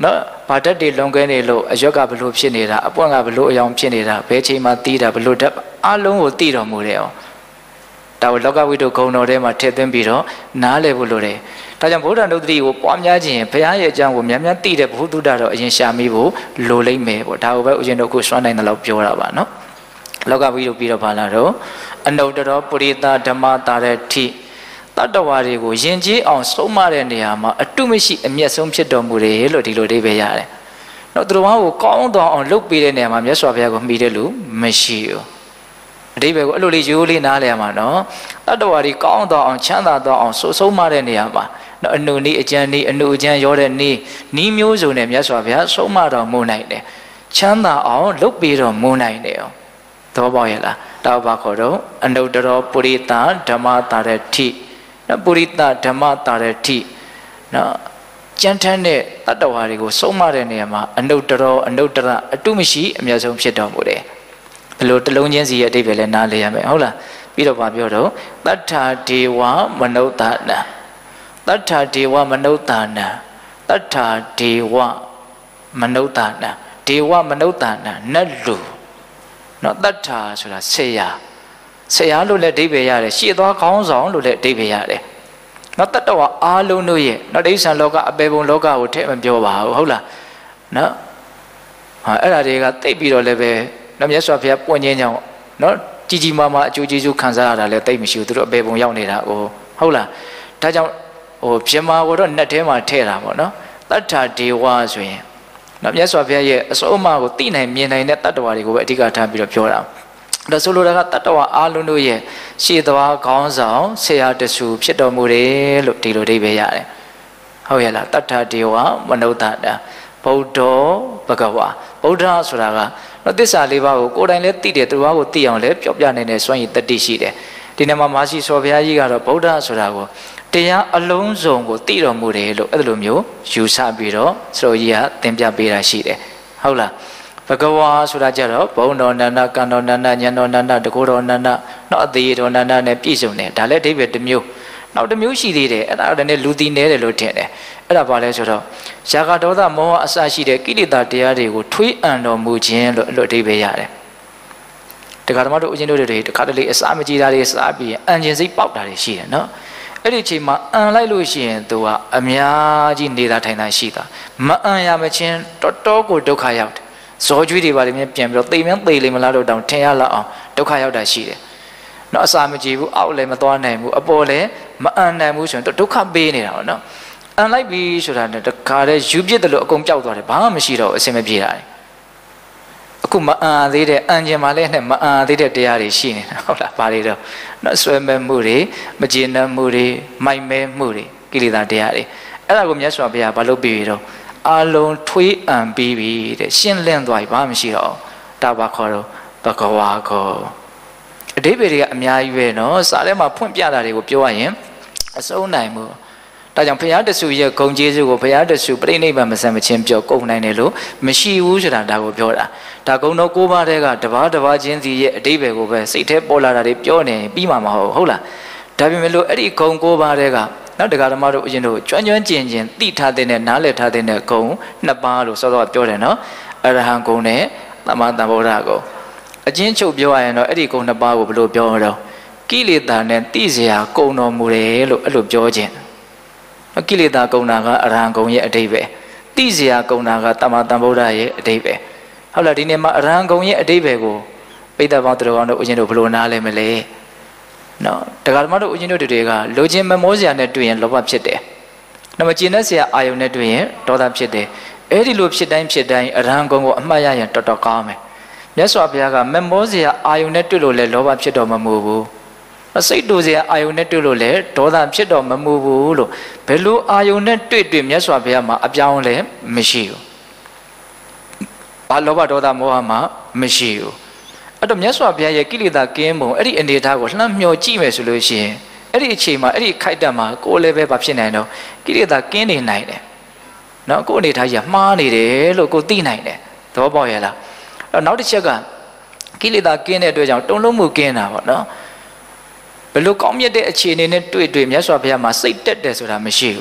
နော်ဘာတက်တွေလုံခဲနေလို့အရွက်ကဘလို့ဖြစ်နေတာအပွင့်ကဘလို့အယောင်ဖြစ်နေတာဘယ်ချိန်မှတီးတာဘလို့တက်အလုံးကိုတီးတော်မူတယ်အောင်ဒါကိုလောကဝိတုဂုံတော်ထဲမှာထည့်သွင်းပြီးတော့နားလည်ဖို့လိုတယ်ဒါကြောင့်ဗုဒ္ဓနုဒ္ဓတိကိုပွားများခြင်းဘုရားရဲ့အကြောင်းကိုများများသိတဲ့ဘုဒ္ဓတော့အရင်ရှာမိဖို့လိုလိမ့်မယ်ပေါ့ဒါကိုပဲဦးဇင်းတို့ခုစွမ်းနိုင်တယ်လို့ပြောတာပါနော်လောကဝိတုပြီးတော့ဘာလာတော့အနုတ္တရောပုရိသဓမ္မတာရတိတတ္တဝါတွေကိုယဉ်ကျေးအောင်ဆုံးမတဲ့နေရာမှာအတုမရှိအမျက်ဆုံးဖြစ်တော်မူတယ်လို့ဒီလိုအိဗယ်ရတယ်။နောက်သူတော်ကိုကောင်းတော်အောင်လုပ်ပေးတဲ့နေရာမှာမြတ်စွာဘုရားကိုမှီတဲ့လူမရှိဘူး။အိဗယ်ကိုအဲ့လိုလေးရိုးလေးနားလည်ရမှာနော်။တတ္တဝါတွေကောင်းတော်အောင်ချမ်းသာတော်အောင်ဆုံးမတဲ့နေရာမှာနော်အနုနည်းအကျဉ်းနည်းအနုအကျဉ်းရောတဲ့နည်းမျိုးစုံနဲ့မြတ်စွာဘုရားဆုံးမတော်မူနိုင်တယ်။ချမ်းသာအောင်လုပ်ပေးတော်မူနိုင်တယ်။သဘောပေါက်ရဲ့လား။တောက်ပါခေါ်တော့အနုတ္တရောပုရိသဓမ္မတာရတိပုရိသဓမ္မတာရတိနော်ကြမ်းထမ်းတဲ့တတ္တဝါတွေကိုဆုံးမတဲ့နေရာမှာအနုတ္တရောအနုတ္တရအတုမရှိအများဆုံးဖြစ်တော်မူတယ်ဘယ်လိုတလုံးချင်းစီရဲ့အဓိပ္ပာယ်လဲနားလည်ရမယ်ဟုတ်လားပြီးတော့ဗာပြောတော့တတ္ထာဒေဝမနုဿာနံတတ္ထာဒေဝမနုဿာနံတတ္ထာဒေဝမနုဿာနံဒေဝမနုဿာနံနတ်လူနော်တတ္ထာဆိုတာဆရာလို့လည်းအဓိပ္ပာယ်ရတယ်ရှေ့သွားခေါင်းဆောင်လို့လည်းအဓိပ္ပာယ်ရတယ်နော်တတ္တဝါအားလုံးတို့ရဲ့နော်ဒိဋ္ဌံလောကအပေပုံလောကကိုထည့်မပြောပါဘူးဟုတ်လားနော်ဟာအဲ့ဒါတွေကသိပ်ပြီးတော့လည်းပဲနော်မြတ်စွာဘုရားပွင့်ခြင်းကြောင့်နော်ကြီးမားအကျိုးကျေးဇူးခံစားရတာလည်းသိပ်မရှိဘူးသူတို့အပေပုံရောက်နေတာဟုတ်လားဒါကြောင့်ပြမကိုတော့နှက်ထဲမှာထည့်တာပေါ့နော်တတ္ထာဒေဝဆိုရင်နော်မြတ်စွာဘုရားရဲ့အစိုးအမကိုသိနိုင်မြင်နိုင်တဲ့တတ္တဝါတွေကိုပဲအဓိကထားပြီးတော့ပြောတာဒါဆိုလိုတာကတတ္တဝါအားလုံးတို့ရဲ့ရှေ့သွားခေါင်းဆောင်ဆရာတဆူဖြစ်တော်မူတယ်လို့ဒီလိုအိဗယ်ရတယ်ဟုတ်ရဲ့လားတတ္ထာဒေဝမနုဿာနံဗုဒ္ဓဘဂဝါဗုဒ္ဓဆိုတာကသစ္စာလေးပါးကိုကိုယ်တိုင်လည်းသိတယ်သူတော်ကိုသိအောင်လည်းပြောပြနိုင်တဲ့စွမ်းရည်တတိရှိတယ်ဒီနေ့မှာမာစီစောဘုရားကြီးကတော့ဗုဒ္ဓဆိုတာကိုတရားအလုံးစုံကိုသိတော်မူတယ်လို့အဲ့လိုမျိုးယူဆပြီးတော့ဆိုကြီးကသင်ပြပေးတာရှိတယ်ဟုတ်လားဘဂဝါဆိုတာကြတော့ဘုံတော်နန္ဒကံတော်နန္ဒဉာဏ်တော်နန္ဒတကောတော်နန္ဒနောက်အသေးတော်နန္ဒနဲ့ပြည့်စုံတယ်ဒါလည်းအဓိပ္ပာယ်တစ်မျိုးနောက်တစ်မျိုးရှိသေးတယ်အဲ့ဒါလည်းလူတည်နေတယ်လို့ထင်တယ်အဲ့ဒါဘာလဲဆိုတော့ယာဂဒေါသမောဟအစရှိတဲ့ကိလေသာတရားတွေကိုထွေးအံ့တော်မူခြင်းလို့အဓိပ္ပာယ်ရတယ်တရားဓမ္မတို့ဦးဇင်းတို့တွေတခါတလေအစာမကြည်တာတွေစားပြီးအံကျင်စိတ်ပေါက်တာတွေရှိတယ်နော်အဲ့ဒီအချိန်မှာအံလိုက်လို့ရှိရင်သူကအများကြီးနေတာထိုင်တာရှိတာမအံရမချင်းတော်တော်ကိုဒုက္ခရောက်တယ်ဇောကျွေးတွေပါလိမ့်မယ်ပြန်ပြီးတော့သိမင်းသိလိမ့်မလားလို့တောင်ထင်ရလောက်အောင်ဒုက္ခရောက်တာရှိတယ်။နော်အစာမကြည့်ဘူးအောက်လည်းမသွားနိုင်ဘူးအပေါ်လည်းမအံနိုင်ဘူးဆိုရင်ဒုက္ခပေးနေတာပေါ့နော်။အံလိုက်ပြီဆိုတာနဲ့တခါတည်းယူပြစ်တယ်လို့အကုန်ပျောက်သွားတယ်ဘာမှမရှိတော့အစင်မပြေတာ။အခုမအံသေးတဲ့အံကျင်မှလည်းနဲ့မအံသေးတဲ့တရားတွေရှိနေတာဟုတ်လားဘာတွေတော့နော်ဆွဲမဲ့မှုတွေမကျေနပ်မှုတွေမိုက်မဲမှုတွေကိလေသာတရားတွေအဲ့ဒါကိုမြတ်စွာဘုရားဘာလို့ပြီးပြီတော့အလုံးထွေးအံပြီးပြီတဲ့ရှင်းလင်းသွားပြီဘာမှမရှိတော့ဒါပါခေါ်တော့ဘဂဝါခေါ်အဓိပ္ပာယ်တွေကအများကြီးပဲနော်စာထဲမှာဖွင့်ပြတာတွေကိုပြောရရင်အစုံနိုင်မှုဒါကြောင့်ဘုရားတဆူရဲ့ဂုဏ်ကျေးဇူးကိုဘုရားတဆူပြိဋိဘံမဆံမချင်းပြောကုန်နိုင်တယ်လို့မရှိဘူးဆိုတာဒါကိုပြောတာဒါဂုဏ်တော်၉ပါးတည်းကတပါးချင်းစီရဲ့အဓိပ္ပာယ်ကိုပဲစိတ်ထဲပေါ်လာတာတွေပြောနေရင်ပြီးမှာမဟုတ်လားဒါပေမဲ့လို့အဲ့ဒီဂုဏ်၉ပါးတည်းကနောက်တရားဓမ္မတို့အရင်တို့ကျွမ်းကျင်သိထားတဲ့နားလည်ထားတဲ့ဂုဏ်နှစ်ပါးလို့စောစောပြောတယ်နော်အရဟံဂုဏ်နဲ့သမ္မာသမ္ဗုဒ္ဓဂုဏ်အချင်းချုပ်ပြောရရင်တော့အဲ့ဒီဂုဏ်နှစ်ပါးကိုဘယ်လိုပြောတော့ကိလေသာနဲ့သိเสียဂုဏ်တော်မူတယ်လို့အဲ့လိုပြောခြင်းကိလေသာဂုဏ်နာကအရဟံဂုဏ်ရဲ့အဓိပ္ပာယ်သိเสียဂုဏ်နာကသမ္မာသမ္ဗုဒ္ဓရဲ့အဓိပ္ပာယ်ဟုတ်လားဒီနေ့မှာအရဟံဂုဏ်ရဲ့အဓိပ္ပာယ်ကိုပိဋကပေါင်းတော်တို့အရင်တို့ဘယ်လိုနားလဲမလဲနော်တရားဓမ္မတို့ဦးဇင်းတို့တွေကလိုချင်မမောစရာနဲ့တွေ့ရင်လောဘဖြစ်တယ်။နောက်မကျင်တဲ့စရာအာယုန်နဲ့တွေ့ရင်ဒေါသဖြစ်တယ်။အဲ့ဒီလိုဖြစ်တိုင်းအရဟံဂုဏ်ကိုအမှတ်ရရင်တော်တော်ကောင်းမယ်။မြတ်စွာဘုရားကမမောစရာအာယုန်နဲ့တွေ့လို့လည်းလောဘဖြစ်တော်မမူဘူး။စိတ်တူစရာအာယုန်နဲ့တွေ့လို့လည်းဒေါသဖြစ်တော်မမူဘူးလို့ဘယ်လိုအာယုန်နဲ့တွေ့မြတ်စွာဘုရားမှာအပြောင်းလဲမရှိဘူး။ဘာလောဘဒေါသမောဟမှာမရှိဘူး။အဲ့တော့မြတ်စွာဘုရားရဲ့ကိလေသာကင်းပုံအဲ့ဒီအနေအထားကိုလှမ်းမျှော်ကြည့်မယ်ဆိုလို့ရှိရင်အဲ့ဒီအချိန်မှာအဲ့ဒီခိုက်တက်မှာကိုယ်လည်းပဲဘာဖြစ်နိုင်တော့ကိလေသာကင်းနေနိုင်တယ်နော်ကိုယ်အနေထားကြီးမှားနေတယ်လို့ကိုသိနိုင်တယ်သဘောပေါက်ရဲ့လားအဲ့နောက်တစ်ချက်ကကိလေသာကင်းတဲ့အတွက်ကြောင့်တုံ့လုံးမှုကင်းတာပေါ့နော်ဘယ်လိုကောင်းမြတ်တဲ့အခြေအနေနဲ့တွေ့မြတ်စွာဘုရားမှာစိတ်တက်တယ်ဆိုတာမရှိဘူး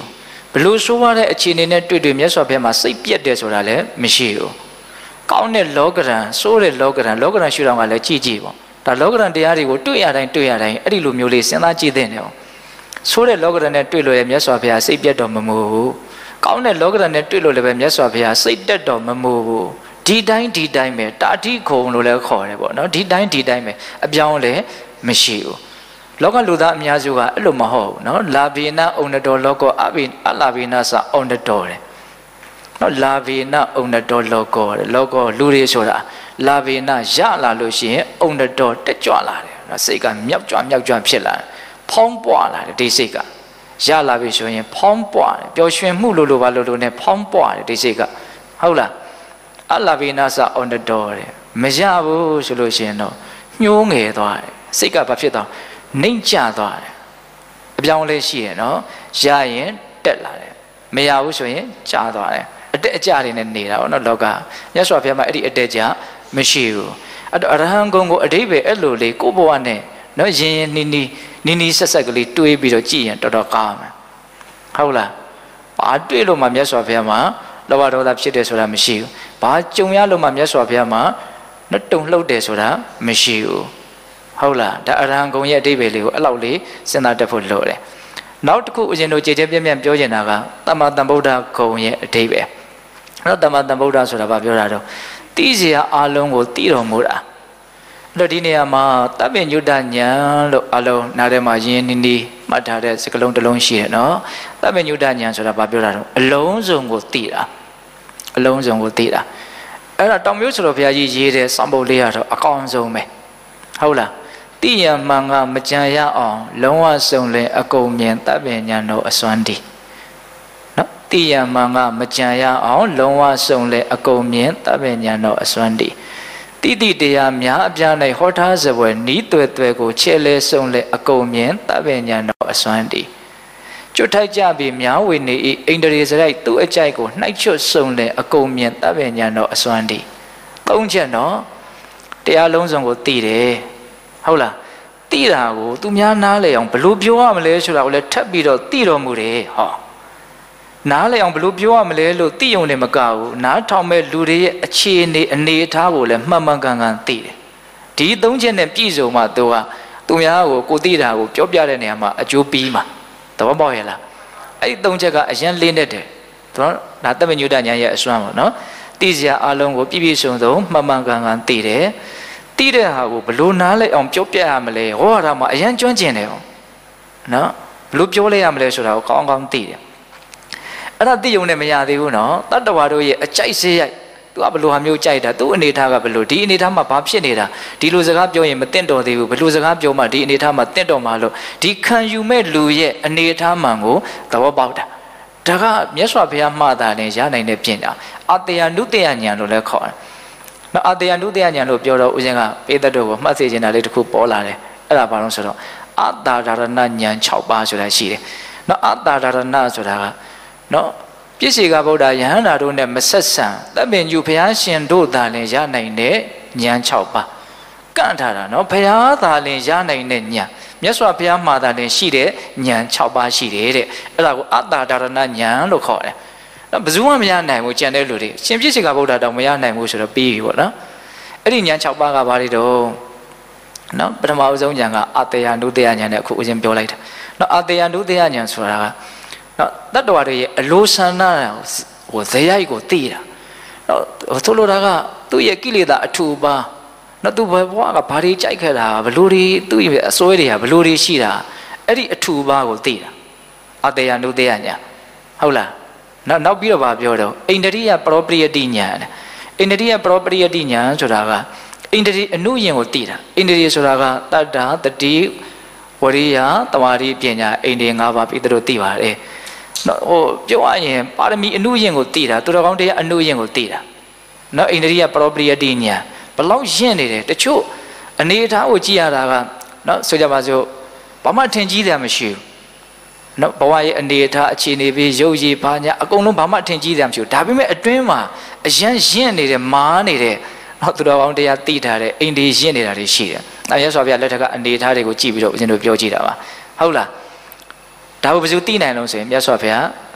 ဘလို့ဆိုရတဲ့အခြေအနေနဲ့တွေ့မြတ်စွာဘုရားမှာစိတ်ပြက်တယ်ဆိုတာလည်းမရှိဘူးကောင်းတဲ့လောကရန်ဆိုးတဲ့လောကရန်ရှုထောင့်ကလည်းကြည့်ပေါ့ဒါလောကရန်တရားတွေကိုတွေ့ရတိုင်းအဲ့ဒီလိုမျိုးလေးစဉ်းစားကြည့်သင့်တယ်ဆိုးတဲ့လောကရန်နဲ့တွေ့လို့ရမြတ်စွာဘုရားစိတ်ပြက်တော်မမူဘူးကောင်းတဲ့လောကရန်နဲ့တွေ့လို့လည်းပဲမြတ်စွာဘုရားစိတ်တက်တော်မမူဘူးဒီတိုင်းပဲတာတိခုံလို့လည်းခေါ်တယ်ပေါ့နော်ဒီတိုင်းပဲအပြောင်းလည်းမရှိဘူးလောကလူသားအများစုကအဲ့လိုမဟုတ်ဘူးနော်လာဘိနဥဏတော်လောကအလာဘိနစဥဏတော်တယ်နော်လာဘိနဥဏတော်လောကလူတွေဆိုတာလာဘိနရလာလို့ရှိရင်ဥဏတော်တက်ကြွလာတယ်နော်စိတ်ကမြောက်ကြွဖြစ်လာတယ်ဖောင်းပွားလာတယ်ဒီစိတ်ကရလာပြီဆိုရင်ဖောင်းပွားတယ်ပျော်ရွှင်မှုလို့ဘာလို့နဲ့ဖောင်းပွားတယ်ဒီစိတ်ကဟုတ်လားအလာဘိနစဥဏတော်တယ်မရဘူးဆိုလို့ရှိရင်တော့ညှိုးငယ်သွားတယ်စိတ်ကဘာဖြစ်သွားနှိမ့်ကျသွားတယ်အပြောင်းလဲရှိရနော်ရရင်တက်လာတယ်မရဘူးဆိုရင်ကျသွားတယ်အတက်အကျတွေနဲ့နေတာပေါ့နော်လောကမြတ်စွာဘုရားမှာအဲ့ဒီအတက်ကျမရှိဘူးအဲ့တော့အရဟံဂုံကိုအဓိပ္ပာယ်အဲ့လိုလေးကိုယ့်ဘဝနဲ့နော်ရင်းနီးဆက်ကလေးတွေးပြီးတော့ကြည့်ရင်တော်ကောင်းမယ်ဟုတ်လားဘာတွေ့လို့မှမြတ်စွာဘုရားမှာလောဘဒေါသဖြစ်တယ်ဆိုတာမရှိဘူးဘာကြုံရလို့မှမြတ်စွာဘုရားမှာနော်တုံလှုပ်တယ်ဆိုတာမရှိဘူးဟုတ်လားဒါအရဟံဂုံရဲ့အဓိပ္ပာယ်လေးကိုအဲ့လောက်လေးစဉ်းစားတတ်ဖို့လိုတယ်နောက်တစ်ခုဦးဇင်းတို့ကြည်ပြန့်ပြောချင်တာကသမ္မာသမ္ဗုဒ္ဓဂုံရဲ့အဓိပ္ပာယ်အဲ့တော့သမ္မာသမ္ဗုဒ္ဓဆိုတာဘာပြောတာတော့သိစရာအလုံးကိုသိတော်မူတာအဲ့တော့ဒီနေရာမှာတပ္ပညုတ္တဉာဏ်လို့အလုံးနားထဲမှာရင်းနီးမှတ်ထားတဲ့စကားလုံးတစ်လုံးရှိတယ်နော်တပ္ပညုတ္တဉာဏ်ဆိုတာဘာပြောတာတော့အလုံးစုံကိုသိတာအဲ့ဒါတောင်မျိုးဆိုတော့ဘုရားကြီးရေးတဲ့စောင့်ပုဒ်လေးကတော့အကောင်းဆုံးပဲဟုတ်လားတိယမှန်ကမကြံရအောင်လုံးဝစုံလင်အကုန်မြင်တပ္ပဉာဏ်တော်အစွမ်းတည်နော်တိယမှန်ကမကြံရအောင်လုံးဝစုံလင်အကုန်မြင်တပ္ပဉာဏ်တော်အစွမ်းတည်တိတရားများအပြား၌ဟောထားစပွဲနီးသွဲကိုချဲလဲစုံလင်အကုန်မြင်တပ္ပဉာဏ်တော်အစွမ်းတည်ကျွတ်ထိုက်ကြပြီးများဝေနေ၏အိန္ဒြေစရိုက်သူ့အကြိုက်ကိုနှိုက်ချွတ်စုံလင်အကုန်မြင်တပ္ပဉာဏ်တော်အစွမ်းတည်သုံးချက်နော်တရားလုံးစုံကိုသိတယ်ဟုတ်လားသိတာကိုသူများနားလည်အောင်ဘလို့ပြောရမလဲဆိုတာကိုလည်းထပ်ပြီးတော့သိတော်မူတယ်ဟောနားလည်အောင်ဘလို့ပြောရမလဲလို့သိုံနဲ့မကဘူးနားထောင်မဲ့လူတွေရဲ့အခြေအနေအထားကိုလည်းမှန်ကန်သိတယ်ဒီသုံးချက်နဲ့ပြည့်စုံမှသူများကိုသိတာကိုပြောပြတဲ့နေရာမှာအကျိုးပြီးမှာသဘောပေါက်ရဲ့လားအဲ့ဒီသုံးချက်ကအရင်လေးနဲ့တယ်ဒါတပ္ပညုတ္တဉာဏ်ရဲ့အစွမ်းပေါ့နော်သိစရာအလုံးကိုပြည့်စုံမှန်ကန်သိတယ်သိတဲ့ဟာကိုဘလို့နားလဲအောင်ပြောပြရမလဲဟောတာမှအရင်ကျွမ်းကျင်တယ်နော်ဘလို့ပြောလိုက်ရမလဲဆိုတာကိုကောင်းသိတယ်အဲ့ဒါသိုံနဲ့မရသေးဘူးနော်တတ္တဝါတို့ရဲ့အကြိုက်စေးရိုက်သူကဘလို့ဟာမျိုးကြိုက်တာသူ့အနေထားကဘလို့ဒီအနေထားမှာဘာဖြစ်နေတာဒီလိုစကားပြောရင်မတင့်တော်သေးဘူးဘလို့စကားပြောမှဒီအနေထားမှာတင့်တော်မှာလို့ဒီခံယူမဲ့လူရဲ့အနေထားမှန်ကိုသဘောပေါက်တာဒါကမြတ်စွာဘုရားမှားတာလည်းရနိုင်တဲ့ပြင်တာအတ္တယနုတ္တယဉာဏ်လို့လည်းခေါ်တယ်နော်အတ္တယနုတ္တယဉာဏ်လို့ပြောတော့ဦးဇင်းကပေတတ်တို့ကိုမှတ်စေချင်တာလေးတစ်ခုပေါ်လာတယ်အဲ့ဒါဘာလို့ဆိုတော့အတ္တဒါရဏဉာဏ်6ပါးဆိုတာရှိတယ်နော်အတ္တဒါရဏဆိုတာကနော်ပြည့်စေကဗုဒ္ဓယဟန္တာတို့နဲ့မဆက်ဆံတပ္ပညုဘုရားရှင်တို့သာလင်ရနိုင်တဲ့ဉာဏ်6ပါးကန့်ထားတာနော်ဘုရားသာလင်ရနိုင်တဲ့ဉာဏ်မြတ်စွာဘုရားမှာသာလင်ရှိတဲ့ဉာဏ်6ပါးရှိတယ်တဲ့အဲ့ဒါကိုအတ္တဒါရဏဉာဏ်လို့ခေါ်တယ်နော်ဘယ်သူမှမရနိုင်ဘူးကြံတဲ့လူတွေရှင်ပြည့်စေကဗုဒ္ဓတောင်မရနိုင်ဘူးဆိုတော့ပြီးပြီပေါ့နော်အဲ့ဒီဉာဏ်6ပါးကဘာတွေတော့နော်ပထမအဆုံးဉာဏ်ကအတ္တယနုတ္တယဉာဏ်နဲ့အခုဦးဇင်းပြောလိုက်တာနော်အတ္တယနုတ္တယဉာဏ်ဆိုတာကနော်တတ္တဝါတွေရဲ့အလိုဆန္ဒဟိုဇယိုက်ကိုသိတာနော်ဆိုလိုတာကသူ့ရဲ့ကိလေသာအထူပါနော်သူဘဝကဘာတွေကြိုက်ခဲ့တာဘလို့တွေသူ့ရဲ့အစွဲတွေကဘလို့တွေရှိတာအဲ့ဒီအထူပါကိုသိတာအတ္တယနုတ္တယဉာဏ်ဟုတ်လားနောက်ပြီးတော့ဗာပြောတော့အိန္ဒြိယပရောပရိယတိဉာဏ်အိန္ဒြိယပရောပရိယတိဉာဏ်ဆိုတာကအိန္ဒြိအနုယင်ကိုသိတာအိန္ဒြိဆိုတာကတတ္တာတတိဝရိယတမာတိပညာအိန္ဒြိ5ပါးပြီးတော့သိပါတယ်နော်ဟိုပြောရရင်ပါရမီအနုယင်ကိုသိတာသူတော်ကောင်းတရားအနုယင်ကိုသိတာနော်အိန္ဒြိယပရောပရိယတိဉာဏ်ဘလောက်ရင့်နေတယ်တချို့အနေအထားကိုကြည့်ရတာကနော်ဆိုကြပါစို့ဘာမှထင်ကြီးတယ်မရှိဘူးနော်ဘဝရဲ့အနေအထားအခြေအနေပြီးရုပ်ရည်ဘာညာအကုန်လုံးဘာမှထင်ကြီးတယ်မရှိဘူးဒါပေမဲ့အတွင်းမှာအရန်ရင့်နေတယ်မာနေတဲ့နော်သူတော်ကောင်းတရားသိထားတဲ့အိန္ဒြိရင့်နေတာတွေရှိတယ်။အဲရသော်ဗျာလက်ထက်ကအနေအထားတွေကိုကြည့်ပြီးတော့ဦးဇင်းတို့ပြောကြည့်တာပါဟုတ်လားဒါကိုဘယ်သူသိနိုင်လို့ဆိုရင်မြတ်စွာဘုရား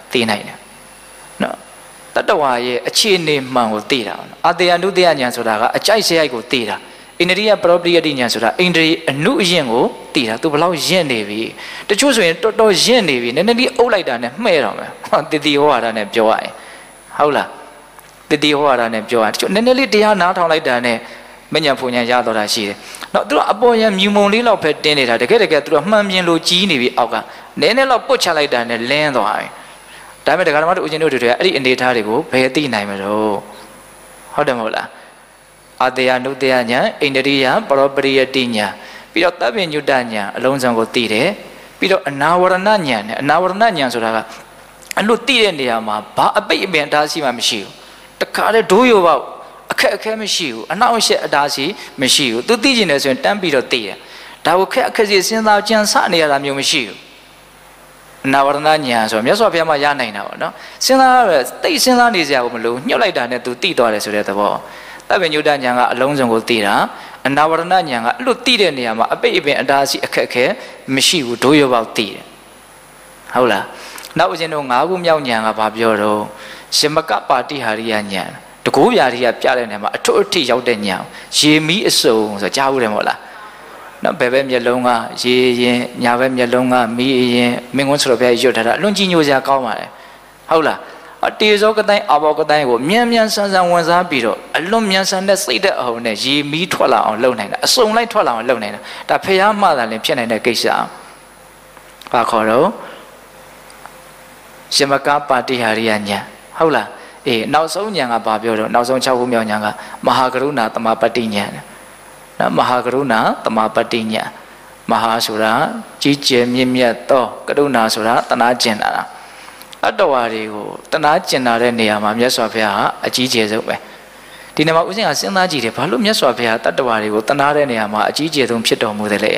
သိနိုင်တယ်နော်တတ္တဝါရဲ့အခြေအနေမှန်ကိုသိတာအာတေယနုတေယဉာဏ်ဆိုတာကအကြိုက်စရိုက်ကိုသိတာဣန္ဒြိယပရောပရိယတိဉာဏ်ဆိုတာဣန္ဒြေအနုအယင့်ကိုသိတာသူဘလောက်ယင့်နေပြီတချို့ဆိုရင်တော်တော်ယင့်နေပြီနည်းနည်းလေးအုပ်လိုက်တာနဲ့မှဲ့တော့မယ်တတိဟောရတာနဲ့ပြောရရင်ဟုတ်လားတတိဟောရတာနဲ့ပြောရတချို့နည်းနည်းလေးတရားနားထောင်လိုက်တာနဲ့မဉဏ်ဖုန်ဉဏ်ရတော့တာရှိတယ်နော်သူတို့အပေါ်ယံမြူမုံလေးလောက်ပဲတင်းနေတာတကယ်သူတို့မှန်ပြင်းလို့ကြီးနေပြီအောက်ကနည်းနည်းလောက်ပုတ်ချလိုက်တာနဲ့လင်းသွားပြီဒါပေမဲ့ဒကာဓမ္မတို့ဦးဇင်းတို့တွေအဲ့ဒီအနေထားတွေကိုဘယ်သိနိုင်မလို့ဟုတ်တယ်မဟုတ်လားအာတေယနုတေယဉာဏ်ဣန္ဒြိယပရောပရိယတိဉာဏ်ပြီးတော့သဗ္ဗညုတဉာဏ်အလုံးစုံကိုသိတယ်ပြီးတော့အနာဝရဏဉာဏ်နဲ့အနာဝရဏဉာဏ်ဆိုတာကအလို့သိတဲ့နေရာမှာဘာအပိတ်အပင်အတားရှိမှမရှိဘူးတခါတည်းဒိုးရိုပေါက်အခက်မရှိဘူးအနောက်အရှက်အတားရှိမရှိဘူးသူသိကျင်တယ်ဆိုရင်တန်းပြီးတော့သိတယ်ဒါကိုအခက်စီစဉ်းစားကြံစနေရတာမျိုးမရှိဘူးအနာဝရဏဉာဏ်ဆိုမြတ်စွာဘုရားမှာရနိုင်တာပေါ့နော်စဉ်းစားရတိတ်စဉ်းစားနေစရာကိုမလိုညှို့လိုက်တာနဲ့သူသိသွားတယ်ဆိုတဲ့သဘောသဗ္ဗညုတဉာဏ်ကအလုံးစုံကိုသိတာအနာဝရဏဉာဏ်ကအဲ့လိုသိတဲ့နေရာမှာအပိတ်အပင်အတားရှိအခက်မရှိဘူးဒိုးရိုပေါက်သိတယ်ဟုတ်လားနောက်ဦးဇင်းတို့၅ခုမြောက်ဉာဏ်ကဘာပြောတော့ရှမကပါတိဟာရိယဉာဏ်တကူပြာရိယပြတဲ့နေရာမှာအထွတ်အထိရောက်တဲ့ဉာဏ်ရေမီးအစုံဆိုကြားဘူးတယ်မဟုတ်လားနော်ဘယ်ဘက်မျက်လုံးကရေရင်ညာဘက်မျက်လုံးကမီးရင်မင်းကွန်းဆိုတော့ဘုရားရွတ်ထားတာအလွန်ကြီးညိုစရာကောင်းပါတယ်ဟုတ်လားတေဇောကတိုင်းအဘောကတိုင်းကိုမြန်မြန်ဆန်းဆန်းဝင်စားပြီးတော့အလွန်မြန်ဆန်တဲ့စိတ်တဲ့အုံနဲ့ရေမီးထွက်လာအောင်လုပ်နိုင်တာအစုံလိုက်ထွက်လာအောင်လုပ်နိုင်တာဒါဖះမှသာလည်းဖြစ်နိုင်တဲ့ကိစ္စဘာခေါ်တော့ရှမကပါတိဟာရိယဉာဏ်ဟုတ်လားအေးနောက်ဆုံးဉာဏ်ကဘာပြောတော့နောက်ဆုံး6ခုမြောက်ဉာဏ်ကမဟာကရုဏာတမပတ္တိဉာဏ်နော်မဟာကရုဏာတမပတ္တိဉာဏ်မဟာဆိုတာကြီးကျယ်မြင့်မြတ်သောကရုဏာဆိုတာတနာကျင်တာအတ္တဝါတွေကိုတနာကျင်တာတဲ့နေရာမှာမြတ်စွာဘုရားအကြီးကျယ်ဆုံးပဲဒီနေရာမှာဦးဇင်းကစဉ်းစားကြည့်တယ်ဘာလို့မြတ်စွာဘုရားတတ္တဝါတွေကိုတနာတဲ့နေရာမှာအကြီးကျယ်ဆုံးဖြစ်တော်မူတယ်လေ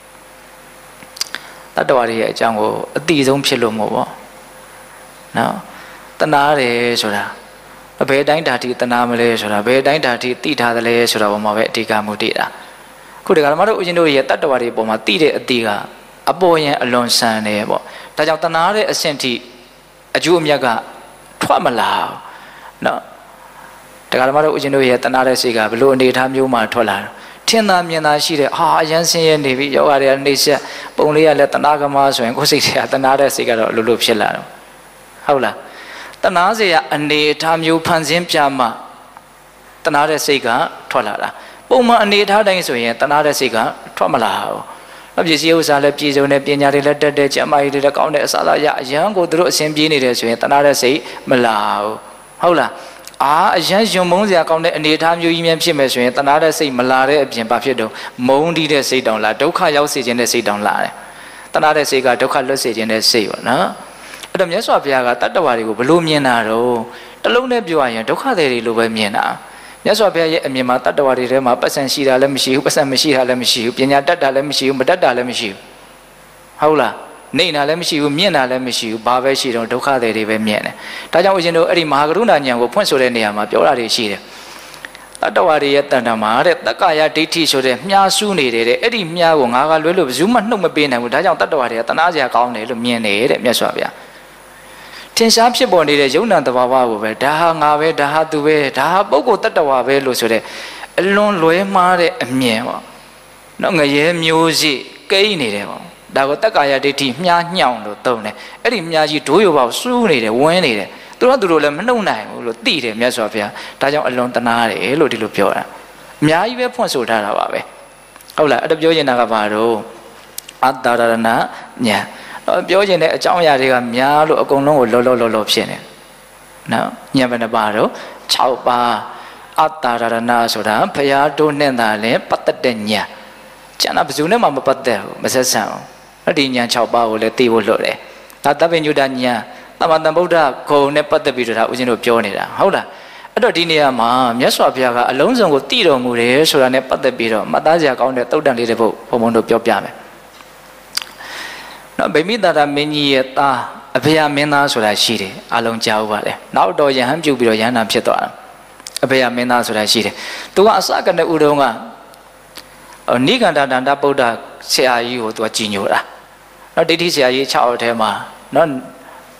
တတ္တဝါတွေရဲ့အကြောင်းကိုအတိဆုံးဖြစ်လို့မို့ပေါ့နော်တနာတယ်ဆိုတာဘယ်တိုင်းဓာတိတနာမလဲဆိုတာဘယ်တိုင်းဓာတိသိထားတယ်လဲဆိုတာပေါ်မှာပဲအဓိကမူတည်တာခုဒီကဓမ္မတို့ဦးဇင်းတို့ရဲ့တတ္တဝါတွေပေါ်မှာသိတဲ့အတိကအပေါ်ယံအလွန်ဆန်တယ်ပေါ့ဒါကြောင့်တနာတဲ့အဆင့်ထိအကျိုးအမြတ်ကထွက်မလာနော်တရားဓမ္မတို့ဦးဇင်းတို့ရဲ့တနာတဲ့စိတ်ကဘလို့အနေထားမျိုးမှထွက်လာတော့ထင်သာမြင်သာရှိတဲ့ဟာအရန်ဆင်းရဲနေပြီယောဂတွေကနှိမ့်ဆက်ပုံလေးကလည်းတနာကမဆိုရင်ကိုယ်စိတ်တွေကတနာတဲ့စိတ်ကတော့အလိုလိုဖြစ်လာတော့ဟုတ်လားတနာစေရအနေထားမျိုးဖန်ဆင်းပြမှတနာတဲ့စိတ်ကထွက်လာတာပုံမှန်အနေထားတိုင်းဆိုရင်တနာတဲ့စိတ်ကထွက်မလာဘူးအပြည့်စည်ဥစ္စာလည်းပြည်စုံတဲ့ပညာတွေလည်းတက်တဲ့ကျမ်းမာရေးတွေလည်းကောင်းတဲ့အစားအစာရအရန်ကိုသူတို့အစဉ်ပြေးနေတယ်ဆိုရင်တနာတဲ့စိတ်မလာဘူးဟုတ်လားအရန်ယုံမုန်းစရာကောင်းတဲ့အနေအထားမျိုးကြီးများဖြစ်မယ်ဆိုရင်တနာတဲ့စိတ်မလာတဲ့အပြင်ဘာဖြစ်တော့မုန်းတီးတဲ့စိတ်တောင်လာဒုက္ခရောက်စေခြင်းတဲ့စိတ်တောင်လာတယ်တနာတဲ့စိတ်ကဒုက္ခလွတ်စေခြင်းတဲ့စိတ်ပေါ့နော်အဲ့တော့မြတ်စွာဘုရားကတတ္တဝါတွေကိုဘလို့မြင်တာတော့တလုံးနဲ့ပြောရရင်ဒုက္ခတွေလိုပဲမြင်တာမြတ်စွာဘုရားရဲ့အမြင်မှာတတ္တဝါတွေထဲမှာပတ်စံရှိတာလည်းမရှိဘူးပတ်စံမရှိတာလည်းမရှိဘူးပညာတတ်တာလည်းမရှိဘူးမတတ်တာလည်းမရှိဘူးဟုတ်လားနေတာလည်းမရှိဘူးမြင်တာလည်းမရှိဘူးဘာပဲရှိတော့ဒုက္ခတွေပဲမြင်တယ်ဒါကြောင့်ဦးဇင်းတို့အဲ့ဒီမဟာကရုဏာဉာဏ်ကိုဖွင့်ဆိုတဲ့နေရာမှာပြောတာတွေရှိတယ်တတ္တဝါတွေရဲ့တဏ္ဍာမှာတဲ့တက္ကာယဒိဋ္ဌိဆိုတဲ့မြားစုနေတယ်တဲ့အဲ့ဒီမြားကိုငါကလွဲလို့ဘယ်သူမှနှုတ်မပေးနိုင်ဘူးဒါကြောင့်တတ္တဝါတွေကတနာစရာကောင်းတယ်လို့မြင်တယ်တဲ့မြတ်စွာဘုရားထင်ရှားဖြစ်ပေါ်နေတဲ့ယုံနာတဘာဝကိုပဲဒါဟာငါပဲဒါဟာသူပဲဒါဟာပုဂ္ဂိုလ်တတ္တဝါပဲလို့ဆိုတဲ့အလွန်လွဲမှားတဲ့အမြင်ပေါ့နော်ငရဲမျိုးစိကိန်းနေတယ်ပေါ့ဒါကိုတက္ကာယဒိဋ္ဌိမြားညှောင်လို့သုံးတယ်အဲ့ဒီမြားကြီးဒိုးရိုပေါက်စူးနေတယ်ဝင်းနေတယ်သူတို့လည်းမနှုတ်နိုင်ဘူးလို့သိတယ်မြတ်စွာဘုရားဒါကြောင့်အလွန်တနာတယ်လို့ဒီလိုပြောတာအများကြီးပဲဖွင့်ဆိုထားတာပါပဲဟုတ်လားအဲ့ဒါပြောနေတာကဘာတော့အတ္တရဏညာပြောချင်တဲ့အကြောင်းအရာတွေကများလို့အကုန်လုံးကိုလောဖြစ်နေနော်ညံဘယ်နှပါတော့6ပါးအတ္တရဏဆိုတာဘုရားတို့နဲ့သာလဲပတ်သက်တဲ့ညာကျန်တာဘယ်သူနဲ့မှမပတ်သက်ဘူးမဆက်ဆံဘူးအဲ့ဒီညာ6ပါးကိုလည်းသိဖို့လွတ်တယ်ဒါသဗ္ဗညုတညာသမ္မာသမ္ဗုဒ္ဓဂုဏ်နဲ့ပတ်သက်ပြီးတော့ဦးဇင်းတို့ပြောနေတာဟုတ်လားအဲ့တော့ဒီနေရာမှာမြတ်စွာဘုရားကအလုံးစုံကိုသိတော်မူတယ်ဆိုတာနဲ့ပတ်သက်ပြီးတော့မှတ်သားစရာကောင်းတဲ့သုတ်တန်လေးတစ်ပုဒ်ဘုံဘုံတို့ပြောပြမယ်နော်ဗိမိတာရမင်းကြီးရဲ့သားအဖေယမင်းသားဆိုတာရှိတယ်အလုံးကြားဥပါလေနောက်တော့ယဟန်ပြုတ်ပြီးတော့ယဟန်နာဖြစ်သွားတာအဖေယမင်းသားဆိုတာရှိတယ်သူကအစကနေဥတုံးကနိဂန္ဓတန္တဗုဒ္ဓဆရာကြီးကိုသူကကြည်ညိုတာနော်ဒိဋ္ဌိဆရာကြီး6ယောက်ထဲမှာနော်က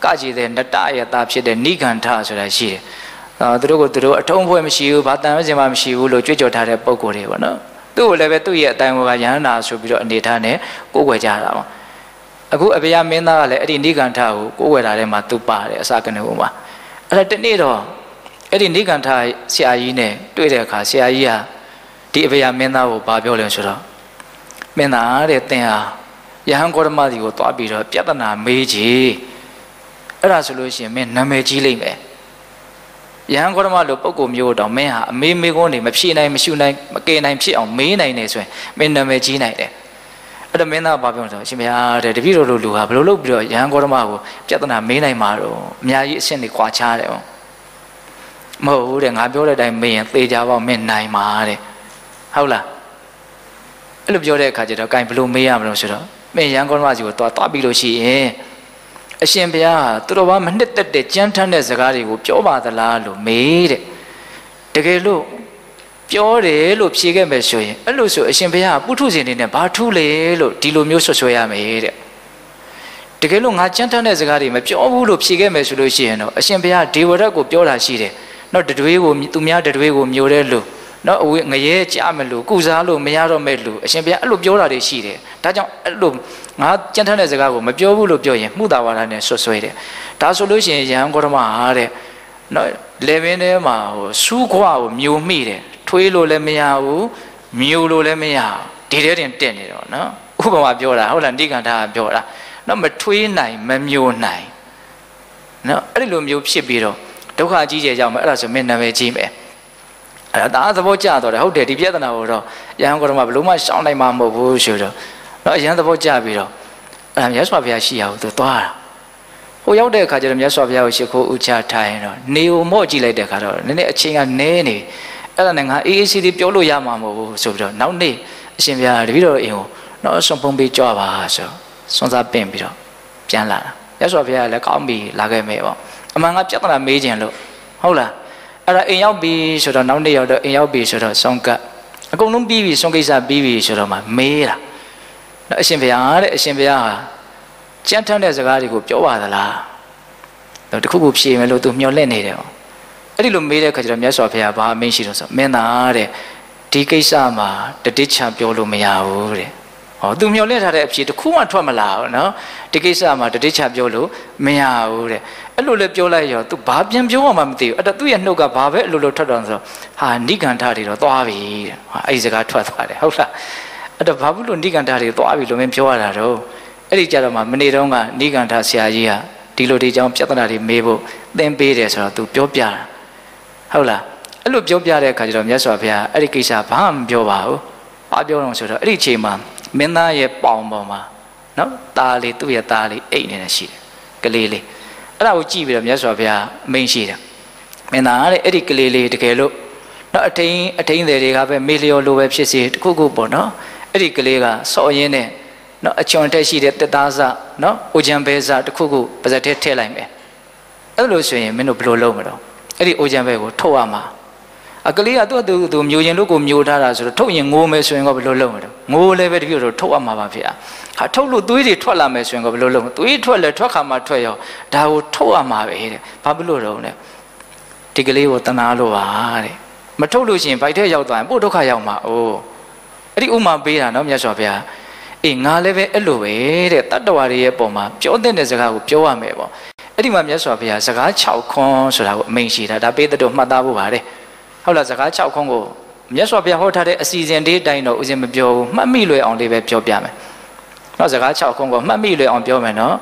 ကြည်တဲ့နတရတာဖြစ်တဲ့နိဂန္ဓဆိုတာရှိတယ်သူတို့ကသူတို့အထုံးဖွဲ့မရှိဘူးဘာတန်စင်မှမရှိဘူးလို့ကြွေးကြော်ထားတဲ့ပုံကိုယ်တွေပေါ့နော်သူ့ကိုလည်းပဲသူ့ရဲ့အတိုင်းကယဟန္တာဆိုပြီးတော့အနေထားနဲ့ကိုးကွယ်ကြတာပါအခုအဗျာမင်းသားကလည်းအဲ့ဒီနိဂန္ဓကိုကိုးကွယ်တာထဲမှာသူပါတယ်အစကနေဥမှာအဲ့ဒါတနေ့တော့အဲ့ဒီနိဂန္ဓဆရာကြီးနဲ့တွေ့တဲ့အခါဆရာကြီးကဒီအဗျာမင်းသားကိုဘာပြောလဲဆိုတော့မင်းသားတဲ့သင်ဟာယဟန်ဂေါတမစီကိုတွားပြီးတော့ပြဿနာမေးကြည့်အဲ့ဒါဆိုလို့ရှိရင်မင်းနာမည်ကြီးလိမ့်မယ်ယဟန်ဂေါတမလိုပုံကိုမျိုးတော့မင်းဟာအမေမေကုန်းနေမဖြေနိုင်မရှုနိုင်မကယ်နိုင်ဖြစ်အောင်မေးနိုင်နေဆိုရင်မင်းနာမည်ကြီးနိုင်တယ်အဲ့ဒါမင်းသားဘာပြောလဲဆိုရှင်ဗျာတဲ့တပည့်တော်တို့လူဟာဘယ်လိုလုပ်ပြီးတော့ယဟန်ဂေါတမကိုပြဿနာမေးနိုင်မှာတော့အများကြီးအဆင့်တွေခွာချတယ်ပေါ့မဟုတ်ဘူးတဲ့ငါပြောတဲ့အတိုင်းမေးရင်သေချာပေါ့မင်းနိုင်မှာတဲ့ဟုတ်လားအဲ့လိုပြောတဲ့အခါကျတော့ဂိုင်ဘယ်လိုမေးရမလို့ဆိုတော့မင်းယဟန်ဂေါတမစီကိုတွားပြီးလို့ရှိရင်အရှင်ဘုရားသူတော်ဘာမနှစ်သက်တဲ့ကြမ်းထမ်းတဲ့စကားတွေကိုပြောပါသလားလို့မေးတဲ့တကယ်လို့ပြောတယ်လို့ဖြေခဲ့မယ်ဆိုရင်အဲ့လိုဆိုအရှင်ဘုရားပုထုဇဉ်နေနဲ့ဘာထူးလေလို့ဒီလိုမျိုးဆွဆွဲရမယ်တဲ့တကယ်လို့ငါကြမ်းထမ်းတဲ့စကားတွေမပြောဘူးလို့ဖြေခဲ့မယ်ဆိုလို့ရှိရင်တော့အရှင်ဘုရားဒေဝရတ်ကိုပြောတာရှိတယ်နော်တတွေးကိုသူများတတွေးကိုမျိုးတဲ့လို့နော်အဝေးငရဲကြမလို့ကုစားလို့မရတော့မဲ့လို့အရှင်ဘုရားအဲ့လိုပြောတာတွေရှိတယ်ဒါကြောင့်အဲ့လိုငါကြမ်းထမ်းတဲ့စကားကိုမပြောဘူးလို့ပြောရင်မှုတာဝါဒနဲ့ဆွဆွဲတယ်ဒါဆိုလို့ရှိရင်ယဟန်ဂေါတမဟာတဲ့နော်လေပင်ထဲမှာဟိုစူးခွားကိုမြုံမိတယ်ထွေးလို့လည်းမရဘူးမြုံလို့လည်းမရဒီထဲတင်တက်နေတော့နော်ဥပမာပြောတာဟုတ်လားနိဂန္ဓကပြောတာနော်မထွေးနိုင်မမြုံနိုင်နော်အဲ့ဒီလိုမျိုးဖြစ်ပြီးတော့ဒုက္ခကြီးကျယ်ကြောင့်အဲ့ဒါဆိုမင်းနာမည်ကြီးမယ်အဲ့ဒါသဘောကျတော့တယ်ဟုတ်တယ်ဒီပြဿနာကိုတော့ယဟန်ဂေါတမဘလို့မှရှောင်းနိုင်မှာမဟုတ်ဘူးဆိုတော့နော်အရန်သဘောကျပြီးတော့အဲ့မြတ်စွာဘုရားရှိရအောင်သူသွားတာဟိုရောက်တဲ့အခါကျတော့မြတ်စွာဘုရားကိုရှိခိုးဥချထိုင်တော့နေုံမော့ကြည့်လိုက်တဲ့အခါတော့နည်းနည်းအချိန်ကနည်းနေအဲ့ဒါနဲ့ငါအေးအေးဆေးဆေးပြောလို့ရမှာမဟုတ်ဘူးဆိုပြီးတော့နောက်နေ့အရှင်ဘုရားတပည့်တော်အိမ်ကိုနော်ဆွန်ဖုံးပေးကြွပါဆိုဆွန်စားပင့်ပြီးတော့ပြန်လာတာမြတ်စွာဘုရားလည်းကောင်းပြီလာခဲ့မယ်ပေါ့အမှန်ကပြဿနာမေးခြင်းလို့ဟုတ်လားအဲ့ဒါအိမ်ရောက်ပြီဆိုတော့နောက်နေ့ရောက်တော့အိမ်ရောက်ပြီဆိုတော့ဆုံးကပ်အကုန်လုံးပြီးပြီဆုံးကိစ္စပြီးပြီဆိုတော့မှမေးတာနော်အရှင်ဘုရားတဲ့အရှင်ဘုရားဟာကြမ်းထမ်းတဲ့စကားတွေကိုပြောပါသလားတော့တခုခုဖြေမယ်လို့သူမျှော်လင့်နေတယ်ပေါ့အဲ့ဒီလိုမေးတဲ့အခါကျတော့မြတ်စွာဘုရားဘာအမိန့်ရှိတော့ဆိုမင်းသားတဲ့ဒီကိစ္စမှာတတိချပြောလို့မရဘူးတဲ့ဟောသူမျှော်လင့်ထားတဲ့အဖြေတခုမှထွက်မလာဘူးနော်ဒီကိစ္စမှာတတိချပြောလို့မရဘူးတဲ့အဲ့လိုလေပြောလိုက်ရောသူဘာပြန်ပြောမှမသိဘူးအဲ့တော့သူ့ရဲ့နှုတ်ကဘာပဲအလိုလိုထွက်တော့ဆိုဟာနိဂန္ဓတွေတော့သွားပြီတဲ့ဟာအဲ့ဒီစကားထွက်သွားတယ်ဟုတ်လားအဲ့တော့ဘာဘူးလို့နိဂန္ဓတွေသွားပြီလို့မင်းပြောရတာတော့အဲ့ဒီကြတော့မှမနေ့တုန်းကနိဂန္ဓဆရာကြီးဟာဒီလိုဒီကြောင့်ပြဿနာတွေမေးဖို့သင်ပေးတယ်ဆိုတော့သူပြောပြတာဟုတ်လားအဲ့လိုပြောပြတဲ့အခါကျတော့မြတ်စွာဘုရားအဲ့ဒီကိစ္စဘာမှမပြောပါဘူးဘာပြောတော့ဆိုတော့အဲ့ဒီအချိန်မှာမင်းသားရဲ့ပေါင်ပေါ်မှာနော်ตาလေးသူ့ရဲ့ตาလေးအိတ်နေနေရှိတယ်ကလေးလေးအဲ့ဒါကိုကြည့်ပြီးတော့မြတ်စွာဘုရားမိန့်ရှိတယ်မင်းသားတဲ့အဲ့ဒီကလေးလေးတကယ်လို့နော်အထိန်တွေကပဲမေးလျော်လိုပဲဖြစ်စေတခုခုပေါ့နော်အဲ့ဒီကလေးကစော်ရင်းနဲ့နော်အချွန်တက်ရှိတဲ့တက်သားစနော်အိုချံဘဲစတခုခုပါဇက်ထဲထည့်လိုက်မယ်အဲ့လိုဆိုရင်မင်းတို့ဘယ်လိုလုပ်မလို့အဲ့ဒီအိုချံဘဲကိုထုတ်ရမှာအကလေးကသူမျိုးရင်လို့ကိုမျိုးထားတာဆိုတော့ထုတ်ရင်ငိုမယ်ဆိုရင်ကဘယ်လိုလုပ်မလို့ငိုလည်းပဲတပြည့်တော့ထုတ်ရမှာပါဖေ။ဟာထုတ်လို့သွေးတွေထွက်လာမယ်ဆိုရင်ကဘယ်လိုလုပ်မလဲသွေးထွက်လဲထွက်ခါမှထွက်ရောဒါကိုထုတ်ရမှာပဲတဲ့။ဘာဖြစ်လို့တော့လဲဒီကလေးကိုတနာလို့ပါတဲ့။မထုတ်လို့ရှိရင်ဗိုက်ထဲရောက်သွားရင်ပို့ဒုက္ခရောက်မှာ။အိုးအဲ့ဒီဥမာပေးတာနော်မြတ်စွာဘုရား။အေးငါလည်းပဲအဲ့လိုပဲတဲ့တတ္တဝါတွေရဲ့ပုံမှာပြောတဲ့စကားကိုပြောရမယ်ပေါ့။အဲ့ဒီမှာမြတ်စွာဘုရားစကား6ခွန်းဆိုတာကိုအမိန့်ရှိတာဒါပေးတဲ့တော့မှတ်သားဖို့ပါတဲ့။ဟုတ်လားစကား6ခွန်းကိုမြတ်စွာဘုရားဟောထားတဲ့အစီအစဉ်လေးတိုင်းတော့ဦးဇင်းမပြောဘူးမှတ်မိလွယ်အောင်လေးပဲပြောပြမယ်။နောက်စကား6ခွန်းကိုမှတ်မိလွယ်အောင်ပြောမယ်နော်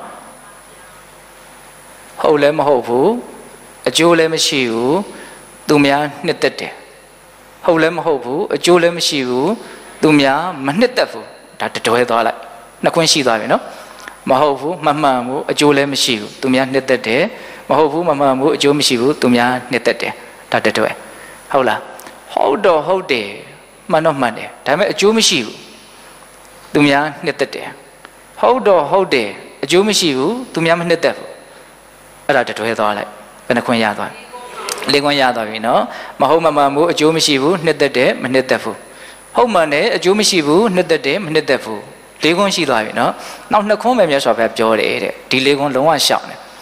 ။ဟုတ်လည်းမဟုတ်ဘူးအကျိုးလည်းမရှိဘူးသူများနှစ်သက်တယ်။ဟုတ်လည်းမဟုတ်ဘူးအကျိုးလည်းမရှိဘူးသူများမနှစ်သက်ဘူးဒါတတွဲသွားလိုက်နှစ်ခွန်းရှိသွားပြီနော်။မဟုတ်ဘူးမမှန်ဘူးအကျိုးလည်းမရှိဘူးသူများနှစ်သက်တယ်မဟုတ်ဘူးမမှန်ဘူးအကျိုးမရှိဘူးသူများနှစ်သက်တယ်ဒါတတွဲဟုတ်လားဟုတ်တော့ဟုတ်တယ်မှန်တော့မှန်တယ်ဒါပေမဲ့အကျိုးမရှိဘူးသူများနှစ်သက်တယ်ဟုတ်တော့ဟုတ်တယ်အကျိုးမရှိဘူးသူများမနှစ်သက်ဘူးအဲ့ဒါတတွဲသွားလိုက်ဘယ်နှခွင့်ရသွားလဲခွင့်ရသွားပြီနော်မဟုတ်မမှန်ဘူးအကျိုးမရှိဘူးနှစ်သက်တယ်မနှစ်သက်ဘူးဟုတ်မှန်တယ်အကျိုးမရှိဘူးနှစ်သက်တယ်မနှစ်သက်ဘူး၄ခွန်းရှိသွားပြီနော်နောက်2ခွန်းပဲမြတ်စွာဘုရားပြောတယ်တဲ့ဒီ၄ခွန်းလုံးဝရှောင်တယ်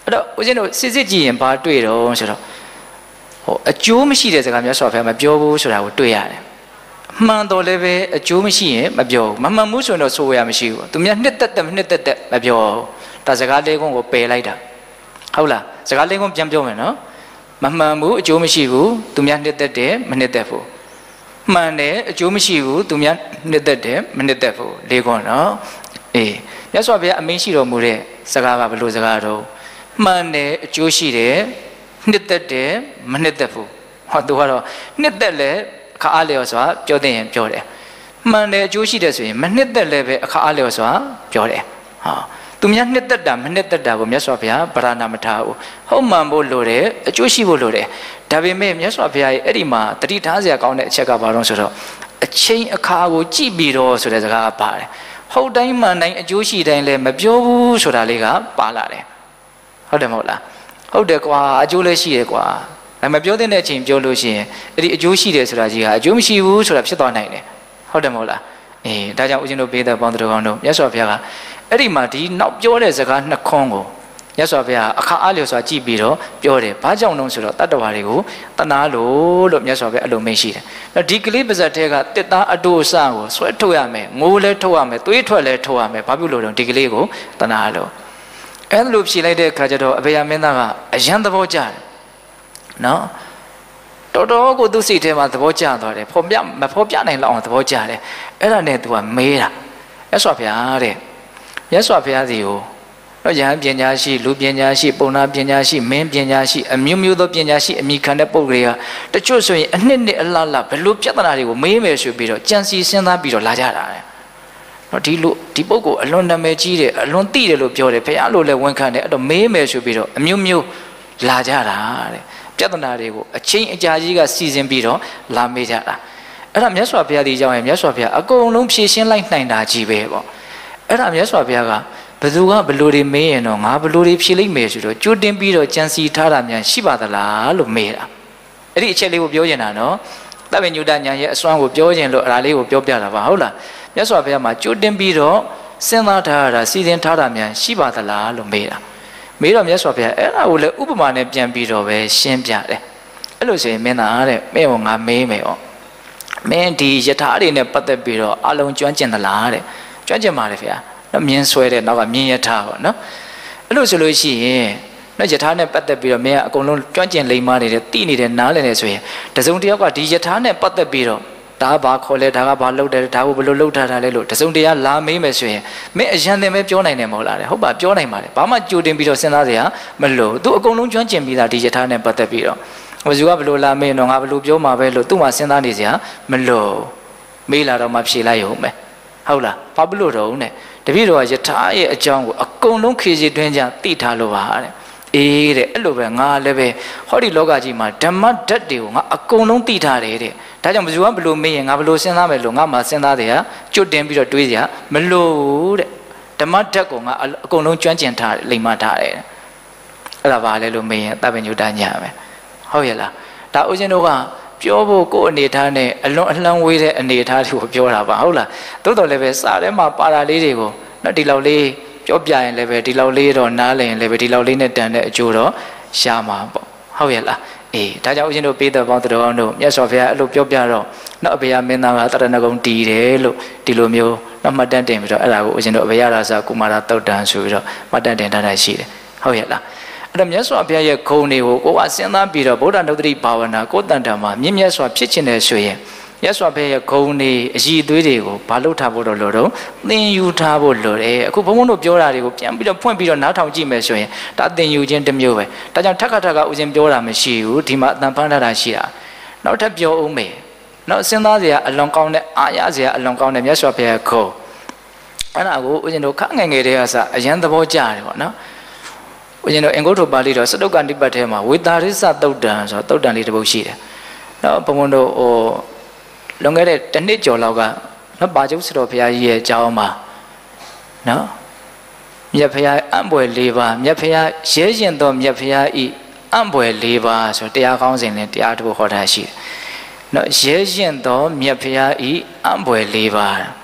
အဲ့တော့ဦးဇင်းတို့စစ်စစ်ကြည့်ရင်ဘာတွေ့တော့ဆိုတော့ဟိုအကျိုးမရှိတဲ့စကားများဆိုဖះမပြောဘူးဆိုတာကိုတွေ့ရတယ်မှန်တော်လည်းပဲအကျိုးမရှိရင်မပြောဘူးမမှန်ဘူးဆိုရင်တော့ဆိုရမရှိဘူးသူများနှစ်သက်မပြောဒါစကားလေးကုန်းကိုပယ်လိုက်တာဟုတ်လားစကားလေးကုန်းပြန်ပြောမယ်နော်မမှန်ဘူးအကျိုးမရှိဘူးသူများနှစ်သက်တယ်မနှစ်သက်ဘူးမှန်တယ်အကျိုးမရှိဘူးသူများနှစ်သက်တယ်မနှစ်သက်ဘူးလေးကုန်းနော်အေးမြတ်စွာဘုရားအမင်းရှိတော်မူတဲ့စကားကဘယ်လိုစကားတော့မှန်တယ်အကျိုးရှိတယ်နှစ်သက်တယ်မနှစ်သက်ဘူးဟောသူကတော့နှစ်သက်လဲအခါအားလျော်စွာပြောတဲ့ရင်ပြောတယ်မှန်တယ်အကျိုးရှိတယ်ဆိုရင်မနှစ်သက်လဲပဲအခါအားလျော်စွာပြောတယ်ဟာသူများနှစ်သက်တာမနှစ်သက်တာကိုမြတ်စွာဘုရားဗရဏမထားဘူးဟုတ်မှန်ဖို့လိုတယ်အကျိုးရှိဖို့လိုတယ်ဒါပေမဲ့မြတ်စွာဘုရားရဲ့အဲ့ဒီမှာတတိထားစရာကောင်းတဲ့အချက်ကဘာလို့ဆိုတော့အချိန်အခါကိုကြည့်ပြီးတော့ဆိုတဲ့စကားကပါတယ်ဟုတ်တိုင်းမှန်တိုင်းအကျိုးရှိတိုင်းလည်းမပြောဘူးဆိုတာလေးကပါလာတယ်ဟုတ်တယ်မဟုတ်လားဟုတ်တယ်ကွာအကျိုးလည်းရှိတယ်ကွာဒါမပြောတဲ့အချိန်ပြောလို့ရှိရင်အဲ့ဒီအကျိုးရှိတယ်ဆိုတာကြီးကအကျိုးမရှိဘူးဆိုတာဖြစ်သွားနိုင်တယ်ဟုတ်တယ်မဟုတ်လားအေးဒါကြောင့်ဦးဇင်းတို့ပေးတဲ့ပေါင်းတော်ကောင်းတို့မြတ်စွာဘုရားကအဲ့ဒီမှာဒီနောက်ပြောတဲ့စကားနှစ်ခွန်းကိုမြတ်စွာဘုရားအခါအားလျော်စွာကြည့်ပြီးတော့ပြောတယ်ဘာကြောင့်လဲဆိုတော့တတ္တဝါတွေကိုတနာလို့မြတ်စွာဘုရားအဲ့လိုမိန့်ရှိတယ်။ဒီကလေးပါဇက်ထဲကတစ်သားအတူအစကိုဆွဲထုတ်ရမယ်ငိုးလဲထုတ်ရမယ်သွေးထွက်လဲထုတ်ရမယ်ဘာဖြစ်လို့လဲဒီကလေးကိုတနာလို့အဲ့လိုဖြေလိုက်တဲ့အခါကျတော့အဘေယမင်းသားကအယံသဘောကျတယ်နော်တော်တော်ကိုသူ့စိတ်ထဲမှာသဘောကျသွားတယ်မဖော်ပြနိုင်လောက်အောင်သဘောကျတယ်အဲ့ဒါနဲ့သူကမေးတာမြတ်စွာဘုရားတဲ့မြတ်စွာဘုရားစီကိုတော့ယဟန်ပညာရှိလူပညာရှိပုံနာပညာရှိမင်းပညာရှိအမျိုးမျိုးသောပညာရှိအမိခံတဲ့ပုဂ္ဂိုလ်တွေကတချို့ဆိုရင်အနှစ်အလှဘယ်လိုပြဿနာတွေကိုမေးမယ်ဆိုပြီးတော့ကြံစီစဉ်းစားပြီးတော့လာကြတာတဲ့နော်ဒီပုဂ္ဂိုလ်အလွန်နာမည်ကြီးတယ်အလွန်သိတယ်လို့ပြောတယ်ဘုရားလိုလည်းဝန်ခံတယ်အဲ့တော့မေးမယ်ဆိုပြီးတော့အမျိုးမျိုးလာကြတာတဲ့ပြဿနာတွေကိုအချင်းအကြာကြီးကစီစဉ်ပြီးတော့လာမေးကြတာအဲ့ဒါမြတ်စွာဘုရားဒီကြောင့်ရင်မြတ်စွာဘုရားအကုန်လုံးဖြည့်ရှင်းလိုက်နိုင်တာကြီးပဲပေါ့အဲ့ဒါမြတ်စွာဘုရားကဘယ်သူကဘလို့တွေမေးရင်တော့ငါဘလို့တွေဖြေလိုက်မယ်ဆိုတော့ကြိုတင်ပြီးတော့ကြံစီထားတာများရှိပါသလားလို့မေးတာအဲ့ဒီအချက်လေးကိုပြောချင်တာနော်သဗ္ဗညုတညာရဲ့အစွမ်းကိုပြောချင်လို့အရာလေးကိုပြောပြတာပါဟုတ်လားမြတ်စွာဘုရားမှာကြိုတင်ပြီးတော့စဉ်းစားထားတာစီစဉ်ထားတာများရှိပါသလားလို့မေးတာမေးတော့မြတ်စွာဘုရားအဲ့ဒါကိုလည်းဥပမာနဲ့ပြန်ပြီးတော့ပဲရှင်းပြတယ်အဲ့လိုဆိုရင်မင်းသားတဲ့မင်းကငါမေးမယ်ဩမင်းဒီယထာတွေနဲ့ပတ်သက်ပြီးတော့အလုံးကျွမ်းကျင်သလားတဲ့ကျွမ်းကျင်ပါတယ်ဗျာနော်မြင်းဆွဲတဲ့နောက်ကမြင်းယထာပေါ့နော်အဲ့လိုဆိုလို့ရှိရင်နော်ယထာနဲ့ပတ်သက်ပြီးတော့မင်းကအကုန်လုံးကျွမ်းကျင်လိမ္မာနေတဲ့တိနေတဲ့နားလည်နေဆိုရင်တစုံတစ်ယောက်ကဒီယထာနဲ့ပတ်သက်ပြီးတော့ဒါဘာခေါ်လဲဒါကဘာလုပ်တယ်ဒါကိုဘယ်လိုလုပ်ထားတာလဲလို့တစုံတရာလာမေးမယ်ဆိုရင်မင်းအရန်တင်ပဲပြောနိုင်တယ်မဟုတ်လားဟုတ်ပါပြောနိုင်ပါတယ်ဘာမှကြိုတင်ပြီးတော့စဉ်းစားစရာမလိုသူအကုန်လုံးကျွမ်းကျင်ပြီးသားဒီယထာနဲ့ပတ်သက်ပြီးတော့ဘယ်သူကဘယ်လိုလာမေးတော့ငါဘယ်လိုပြောမှာပဲလို့သူ့မှာစဉ်းစားနေစရာမလိုမေးလာတော့မှဖြေလိုက်ရုံပဲဟုတ်လားဘာဖြစ်လို့တော့နဲ့တပည့်တော်ကယထာရဲ့အကြောင်းကိုအကုန်လုံးခေစီတွင်းကြသိထားလို့ပါတဲ့အေးတဲ့အဲ့လိုပဲငါလည်းပဲဟောဒီလောကကြီးမှာဓမ္မဓာတ်တွေကိုငါအကုန်လုံးသိထားတယ်တဲ့ဒါကြောင့်ဘယ်သူကဘယ်လိုမေးရင်ငါဘယ်လိုစဉ်းစားမယ်လို့ငါမှစဉ်းစားတယ်ဟာကြွတင်ပြီးတော့တွေးစရာမလိုတဲ့ဓမ္မဓာတ်ကိုငါအကုန်လုံးကျွမ်းကျင်ထားတယ်လိမ္မာထားတယ်အဲ့ဒါပါလေလို့မေးရင်သဗ္ဗညုတညာပဲဟုတ်ရဲ့လားဒါဦးဇင်းတို့ကပြောဖို့ကိုယ်အနေထားနဲ့အလွန်အလှမ်းဝေးတဲ့အနေထားတွေကိုပြောတာပါဟုတ်လားသို့တော်လည်းပဲစာထဲမှာပါတာလေးတွေကိုနော်ဒီလောက်လေးပြောပြရင်လည်းပဲဒီလောက်လေးတော့နားလည်ရင်လည်းပဲဒီလောက်လေးနဲ့တန်တဲ့အကျိုးတော့ရှားမှာပေါ့ဟုတ်ရဲ့လားအေးဒါကြောင့်ဦးဇင်းတို့ပေးတဲ့ပေါင်းတော်အောင်တို့မြတ်စွာဘုရားအဲ့လိုပြောပြတော့နော်အဘေယမင်းသားကတရဏဂုံတည်တယ်လို့ဒီလိုမျိုးနော်မှတ်တမ်းတင်ပြီးတော့အဲ့ဒါကိုဦးဇင်းတို့အဘေယရာဇကုမာရတုတ်တန်ဆိုပြီးတော့မှတ်တမ်းတင်ထားတာရှိတယ်ဟုတ်ရဲ့လားအဲ့တော့မြတ်စွာဘုရားရဲ့ဂုဏ်တွေကိုကိုယ်ကစဉ်းစားပြီးတော့ဗုဒ္ဓနုတ္တိဘာဝနာကိုယ်တန်တံမှာမြင့်မြတ်စွာဖြစ်ခြင်းနဲ့ဆိုရင်မြတ်စွာဘုရားရဲ့ဂုဏ်တွေအည်အသွေးတွေကိုဘာလို့ထားဖို့တော့လို့တော့သင်ယူထားဖို့လိုတယ်အခုဘုန်းဘုန်းတို့ပြောတာတွေကိုပြန်ပြီးတော့ဖွင့်ပြီးတော့နားထောင်ကြည့်မယ်ဆိုရင်ဒါသင်ယူခြင်းတစ်မျိုးပဲဒါကြောင့်ထက်ခါထက်ကဦးဇင်းပြောတာမရှိဘူးဒီမှာအတန်ဖန်းထားတာရှိတာနောက်ထပ်ပြောဦးမယ်နောက်စဉ်းစားစရာအလွန်ကောင်းတဲ့အာရစရာအလွန်ကောင်းတဲ့မြတ်စွာဘုရားဂုဏ်အဲ့ဒါကိုဦးဇင်းတို့ခငယ်ငယ်တည်းကစအရန်သဘောကျတယ်ပေါ့နော်ဦးဇင်းတို့အင်္ဂုတ္တပါဠိတော်စတုကနိပတ်ထဲမှာဝေတာရိစသုတ်တံဆိုတော့သုတ်တံလေးတစ်ပုဒ်ရှိတယ်နော်ဘုန်းဘုန်းတို့လွန်ခဲ့တဲ့တစ်နှစ်ကျော်လောက်ကနော်ပါကျုပ်စတော်ဘုရားကြီးရဲ့အကြောင်းမှာနော်မြတ်ဘုရားအံ့ဘွယ်၄ပါးမြတ်ဘုရားရဲရင်တော်မြတ်ဘုရားဤအံ့ဘွယ်၄ပါးဆိုတရားကောင်းစဉ်နဲ့တရားတစ်ပုဒ်ဟောတာရှိတယ်နော်ရဲရင်တော်မြတ်ဘုရားဤအံ့ဘွယ်၄ပါး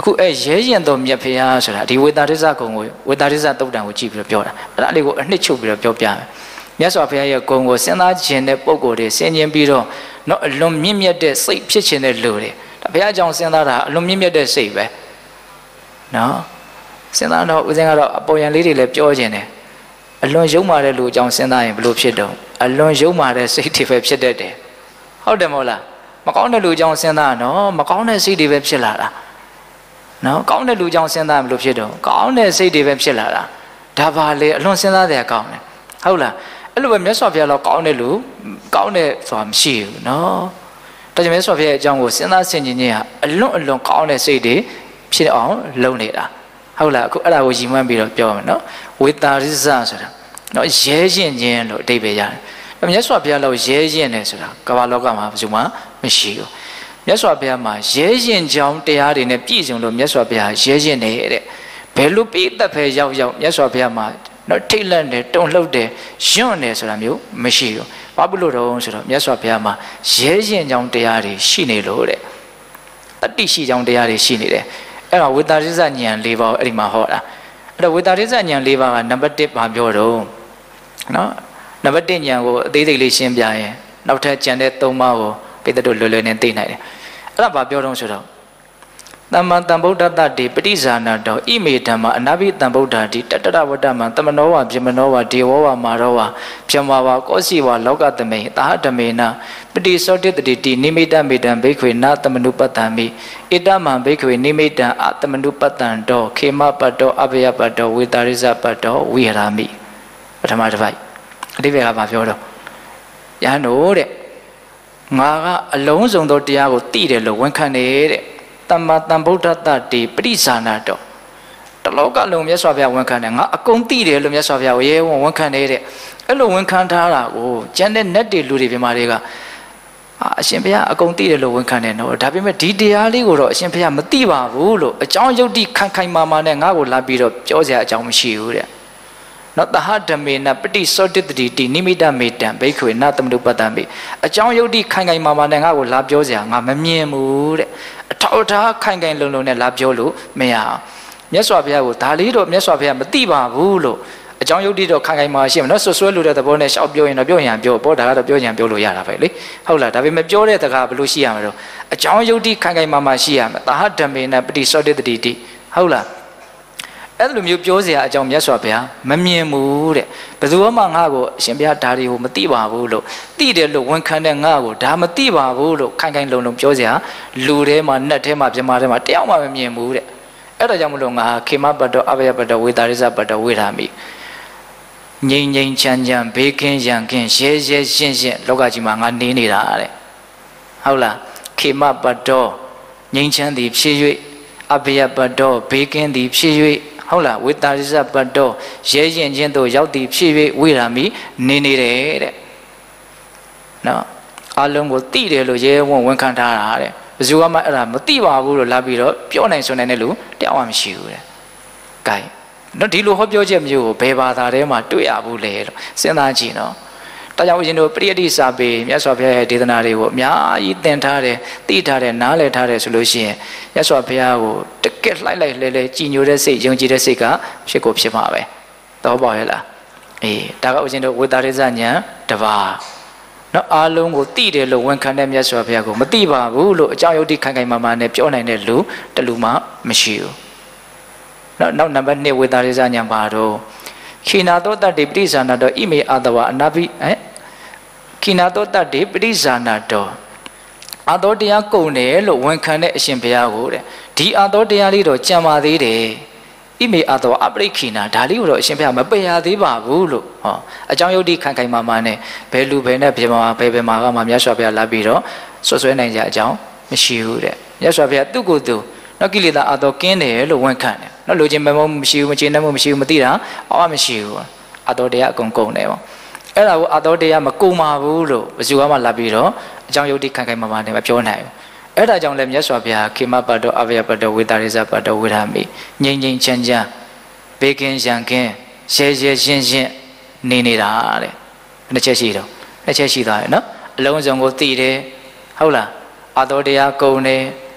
အခုရဲရင်တော်မြတ်ဖရာဆိုတာဒီဝေတာရိစ္ဆကုံကိုဝေတာရိစ္ဆတုတ်တံကိုကြည့်ပြီးတော့ပြောတာအဲ့ဒါလေးကိုအနှစ်ချုပ်ပြီးတော့ပြောပြမယ်မြတ်စွာဘုရားရဲ့ဂုဏ်ကိုစဉ်းစားခြင်းတဲ့ပုံကိုယ်တွေဆင်ခြင်ပြီးတော့နော်အလွန်မြင့်မြတ်တဲ့စိတ်ဖြစ်ခြင်းတဲ့လူတွေဒါဘုရားအကြောင်းစဉ်းစားတာအလွန်မြင့်မြတ်တဲ့စိတ်ပဲနော်စဉ်းစားတော့ဦးဇင်းကတော့အပေါ်ယံလေးတွေလည်းပြောခြင်းတယ်အလွန်ယုံမာတဲ့လူအကြောင်းစဉ်းစားရင်ဘလို့ဖြစ်တော့အလွန်ယုံမာတဲ့စိတ်တွေပဲဖြစ်တတ်တယ်ဟုတ်တယ်မဟုတ်လားမကောင်းတဲ့လူအကြောင်းစဉ်းစားနော်မကောင်းတဲ့စိတ်တွေပဲဖြစ်လာတာနော်ကောင်းတဲ့လူအကြောင်းစဉ်းစားရင်ဘလို့ဖြစ်တော့ကောင်းတဲ့စိတ်တွေပဲဖြစ်လာတာဒါပါလေအလွန်စဉ်းစားတယ်ကောင်းတယ်ဟုတ်လားအဲ့လိုပဲမြတ်စွာဘုရားတော့ကောင်းတဲ့လူကောင်းတဲ့ဆိုတာမရှိဘူးနော်ဒါကြောင့်မြတ်စွာဘုရားရဲ့အကြောင်းကိုစဉ်းစားဆင်ခြင်ခြင်းဟာအလွန်ကောင်းတဲ့စိတ်တွေဖြစ်အောင်လုပ်နေတာဟုတ်လားအခုအဲ့ဒါကိုရည်မှန်းပြီးတော့ပြောမယ်နော်ဝေတာရိစ္ဆဆိုတာနော်ရဲရင်ခြင်းလို့အဓိပ္ပာယ်ရတယ်မြတ်စွာဘုရားလောက်ရဲရင်တယ်ဆိုတာကမ္ဘာလောကမှာဘယ်သူမှမရှိဘူးမြတ်စွာဘုရားမှာရဲရင်ကြောင်းတရားတွေနဲ့ပြည့်စုံလို့မြတ်စွာဘုရားရဲရင်နေတဲ့ဘယ်လိုပြည့်သက်ပဲရောက်မြတ်စွာဘုရားမှာနော်ထိတ်လန့်တယ်တုန်လှုပ်တယ်ယွန့်တယ်ဆိုတာမျိုးမရှိဘူးဘာဖြစ်လို့တော့ဆိုတော့မြတ်စွာဘုရားမှာရဲရင်ကြောင်းတရားတွေရှိနေလို့တဲ့တတိရှိကြောင်းတရားတွေရှိနေတယ်အဲ့တော့ဝေတာရိစ္ဆဉာဏ်၄ပါးအဲ့ဒီမှာဟောတာအဲ့တော့ဝေတာရိစ္ဆဉာဏ်၄ပါးကနံပါတ်1ဘာပြောတော့နော်နံပါတ်1ဉာဏ်ကိုအသေးစိတ်လေးရှင်းပြရင်နောက်ထပ်ကျန်တဲ့3ပါးကိုပိဿတို့လွယ်လွယ်နဲ့သိနိုင်တယ်အဲ့ဒါဘာပြောတော့ဆိုတော့သမ္မာသမ္ဗုဒ္ဓတ္တိပဋိဇာနာတောဣမေဓမ္မအနာဘိသမ္ဗုဒ္ဓတိတတရဝတ္တမံသမနောဝပြမနောဝဒေဝဝမာရောဝပြမဝကောစီဝလောကသမေသာဟဓမေနပတိသောတိတတိနိမိတမေတံဘိက္ခွေနသမနုပတ္တံမိဣတမံဘိက္ခွေနိမိတံအသမနုပတ္တံတောခေမပတ္တောအဘယပတ္တောဝေတာရိစ္ဆပတ္တောဝိဟရာမိပထမတစ်ပိုက်အတိပ္ပယ်ကဘာပြောတော့ယဟန်တို့တဲ့ငါကအလုံးစုံသောတရားကိုသိတယ်လို့ဝန်ခံနေတဲ့သမ္မာသမ္ဗုဒ္ဓတ္တိပဋိဇာနာတောတလောကလုံးမြတ်စွာဘုရားဝန်ခံတယ်ငါအကုန်သိတယ်လို့မြတ်စွာဘုရားရဲဝန်ခံနေတဲ့အဲ့လိုဝန်ခံထားတာကိုကျန်တဲ့နတ်တွေလူတွေပြမာတွေကအရှင်ဘုရားအကုန်သိတယ်လို့ဝန်ခံတယ်နော်ဒါပေမဲ့ဒီတရားလေးကိုတော့အရှင်ဘုရားမသိပါဘူးလို့အကြောင်းယုတ်တိခိုင်မာမာနဲ့ငါ့ကိုလာပြီးတော့ပြောစရာအကြောင်းမရှိဘူးတဲ့နော်တဟဓမေနပฏิသောတိတတိနိမိတမေတံဘိက္ခွေနသမနုပတ္တံမိအကြောင်းယုတ်တိခိုင်မာမာနဲ့ငါ့ကိုလာပြောစရာငါမမြင်ဘူးတဲ့အထောက်ထားခိုင်လုံနဲ့လာပြောလို့မရအောင်မြတ်စွာဘုရားကိုဒါလေးတော့မြတ်စွာဘုရားမသိပါဘူးလို့အကြောင်းယုတ်တိတော့ခိုင်မာရှိမှာနော်ဆွဆွဲလို့တဲ့သဘောနဲ့ရှောက်ပြောရင်တော့ပြောရင်ပြောပေါ့ဒါကတော့ပြောရင်ပြောလို့ရတာပဲလေဟုတ်လားဒါပေမဲ့ပြောတဲ့တကားဘယ်လိုရှိရမလဲအကြောင်းယုတ်တိခိုင်မာရှိရမယ်တဟဓမေနပฏิသောတိတတိဟုတ်လားအဲ့လိုမျိုးပြောစရာအကြောင်းမြတ်စွာဘုရားမမြင်ဘူးတဲ့ဘယ်သူမှငါ့ကိုအရှင်ဘုရားဒါတွေကိုမသိပါဘူးလို့သိတယ်လို့ဝန်ခံတဲ့ငါ့ကိုဒါမသိပါဘူးလို့ခိုင်လုံပြောစရာလူထဲမှာနတ်ထဲမှာပြမထဲမှာတယောက်မှမမြင်ဘူးတဲ့အဲ့ဒါကြောင့်မလို့ငါခေမပတ္တောအဘယပတ္တောဝေတာရိစ္ဆပတ္တောဝေရာမိငြိမ်ငြိမ်ချမ်းချမ်းဘေးကင်းရန်ကင်းရဲရဲရှင်းရှင်းလောကကြီးမှာငါနေနေတာတဲ့ဟုတ်လားခေမပတ္တောငြိမ်ချမ်းသည်ဖြစ်၍အဘယပတ္တောဘေးကင်းသည်ဖြစ်၍ဟုတ်လားဝေတာရိစ္ဆပတ္တောရဲရင်ချင်းတို့ရောက်သည်ဖြစ်၍ဝိရာမိနေတယ်တဲ့နော်အလုံးကိုသိတယ်လို့ရဲဝန်ခံထားတာတဲ့ဘယ်သူမှအဲ့ဒါမသိပါဘူးလို့လာပြီးတော့ပြောနိုင်ဆိုနိုင်တဲ့လူတယောက်မှမရှိဘူးတဲ့။ gain နော်ဒီလိုဟောပြောချက်မျိုးကိုဘယ်ဘာသာထဲမှာတွေ့ရဘူးလဲလို့စဉ်းစားကြည့်နော်။ဒါကြောင့်ဦးဇင်းတို့ပရိယတ္တိစာပေမြတ်စွာဘုရားရဲ့ဒေသနာတွေကိုအများကြီးသင်ထားတယ်သိထားတယ်နားလည်ထားတယ်ဆိုလို့ရှိရင်မြတ်စွာဘုရားကိုတကက်လိုက်လဲကြည်ညိုတဲ့စိတ်ယုံကြည်တဲ့စိတ်ကဖြစ်ကိုဖြစ်မှာပဲ။တော့ပေါ့ရဲ့လား။အေးဒါကဦးဇင်းတို့ဝေတာရိစ္ဆဉာဏ်တစ်ပါးနော်အားလုံးကိုသိတယ်လို့ဝန်ခံတဲ့မြတ်စွာဘုရားကိုမသိပါဘူးလို့အကြောင်းယုတ်တိခိုင်မာနဲ့ပြောနိုင်တဲ့လူတလူမှမရှိဘူး။နောက်နံပါတ်2ဝေတာရိစ္ဆဉာဏ်ပါတော့ခိနာတောတတ္တိပရိဇာနာတောဣမေအတဝအနာဘိခိနာတောတတ္တိပရိဇာနာတောအာသောတရားကုန်တယ်လို့ဝန်ခံတဲ့အရှင်ဘုရားကိုတဲ့ဒီအာသောတရားလေးတော့ကြံပါသေးတယ်ဣမေအတဝအပရိခိနာဒါလေးကိုတော့အရှင်ဘုရားမပယ်ရသေးပါဘူးလို့ဟောအကြောင်းယုတ်တိခိုင်မာနဲ့ဘယ်လူဘယ်နဲ့ဘယ်မှာကမှမြတ်စွာဘုရားလာပြီးတော့ဆွဆွဲနိုင်ကြအကြောင်းမရှိဘူးတဲ့မြတ်စွာဘုရားသူ့ကိုယ်သူနော်ကိလေသာအာသောကင်းတယ်လို့ဝန်ခံတယ်နော်လူချင်းမမောမရှိဘူးမကျေနပ်မှုမရှိဘူးမသိတာဘာမှမရှိဘူးအာသောတရားအကုန်ကုန်တယ်ပေါ့အဲ့ဒါကိုအာသောတရားမကုန်ပါဘူးလို့ဘယ်သူမှလာပြီးတော့အကြောင်းယုတ်တိခိုင်မာနဲ့မပြောနိုင်ဘူးအဲ့ဒါကြောင့်လည်းမြတ်စွာဘုရားခေမပတ္တောအဘယပတ္တောဝေတာရိစ္ဆပတ္တောဝေရာမိငြိမ်ငြိမ်ချမ်းချမ်းဘေးကင်းရန်ကင်းရဲရဲရှင်းရှင်းနေနေတာတဲ့နှစ်ချက်ရှိတော့နှစ်ချက်ရှိသွားတယ်နော်အလုံးစုံကိုသိတယ်ဟုတ်လားအာသောတရားကုန်တယ်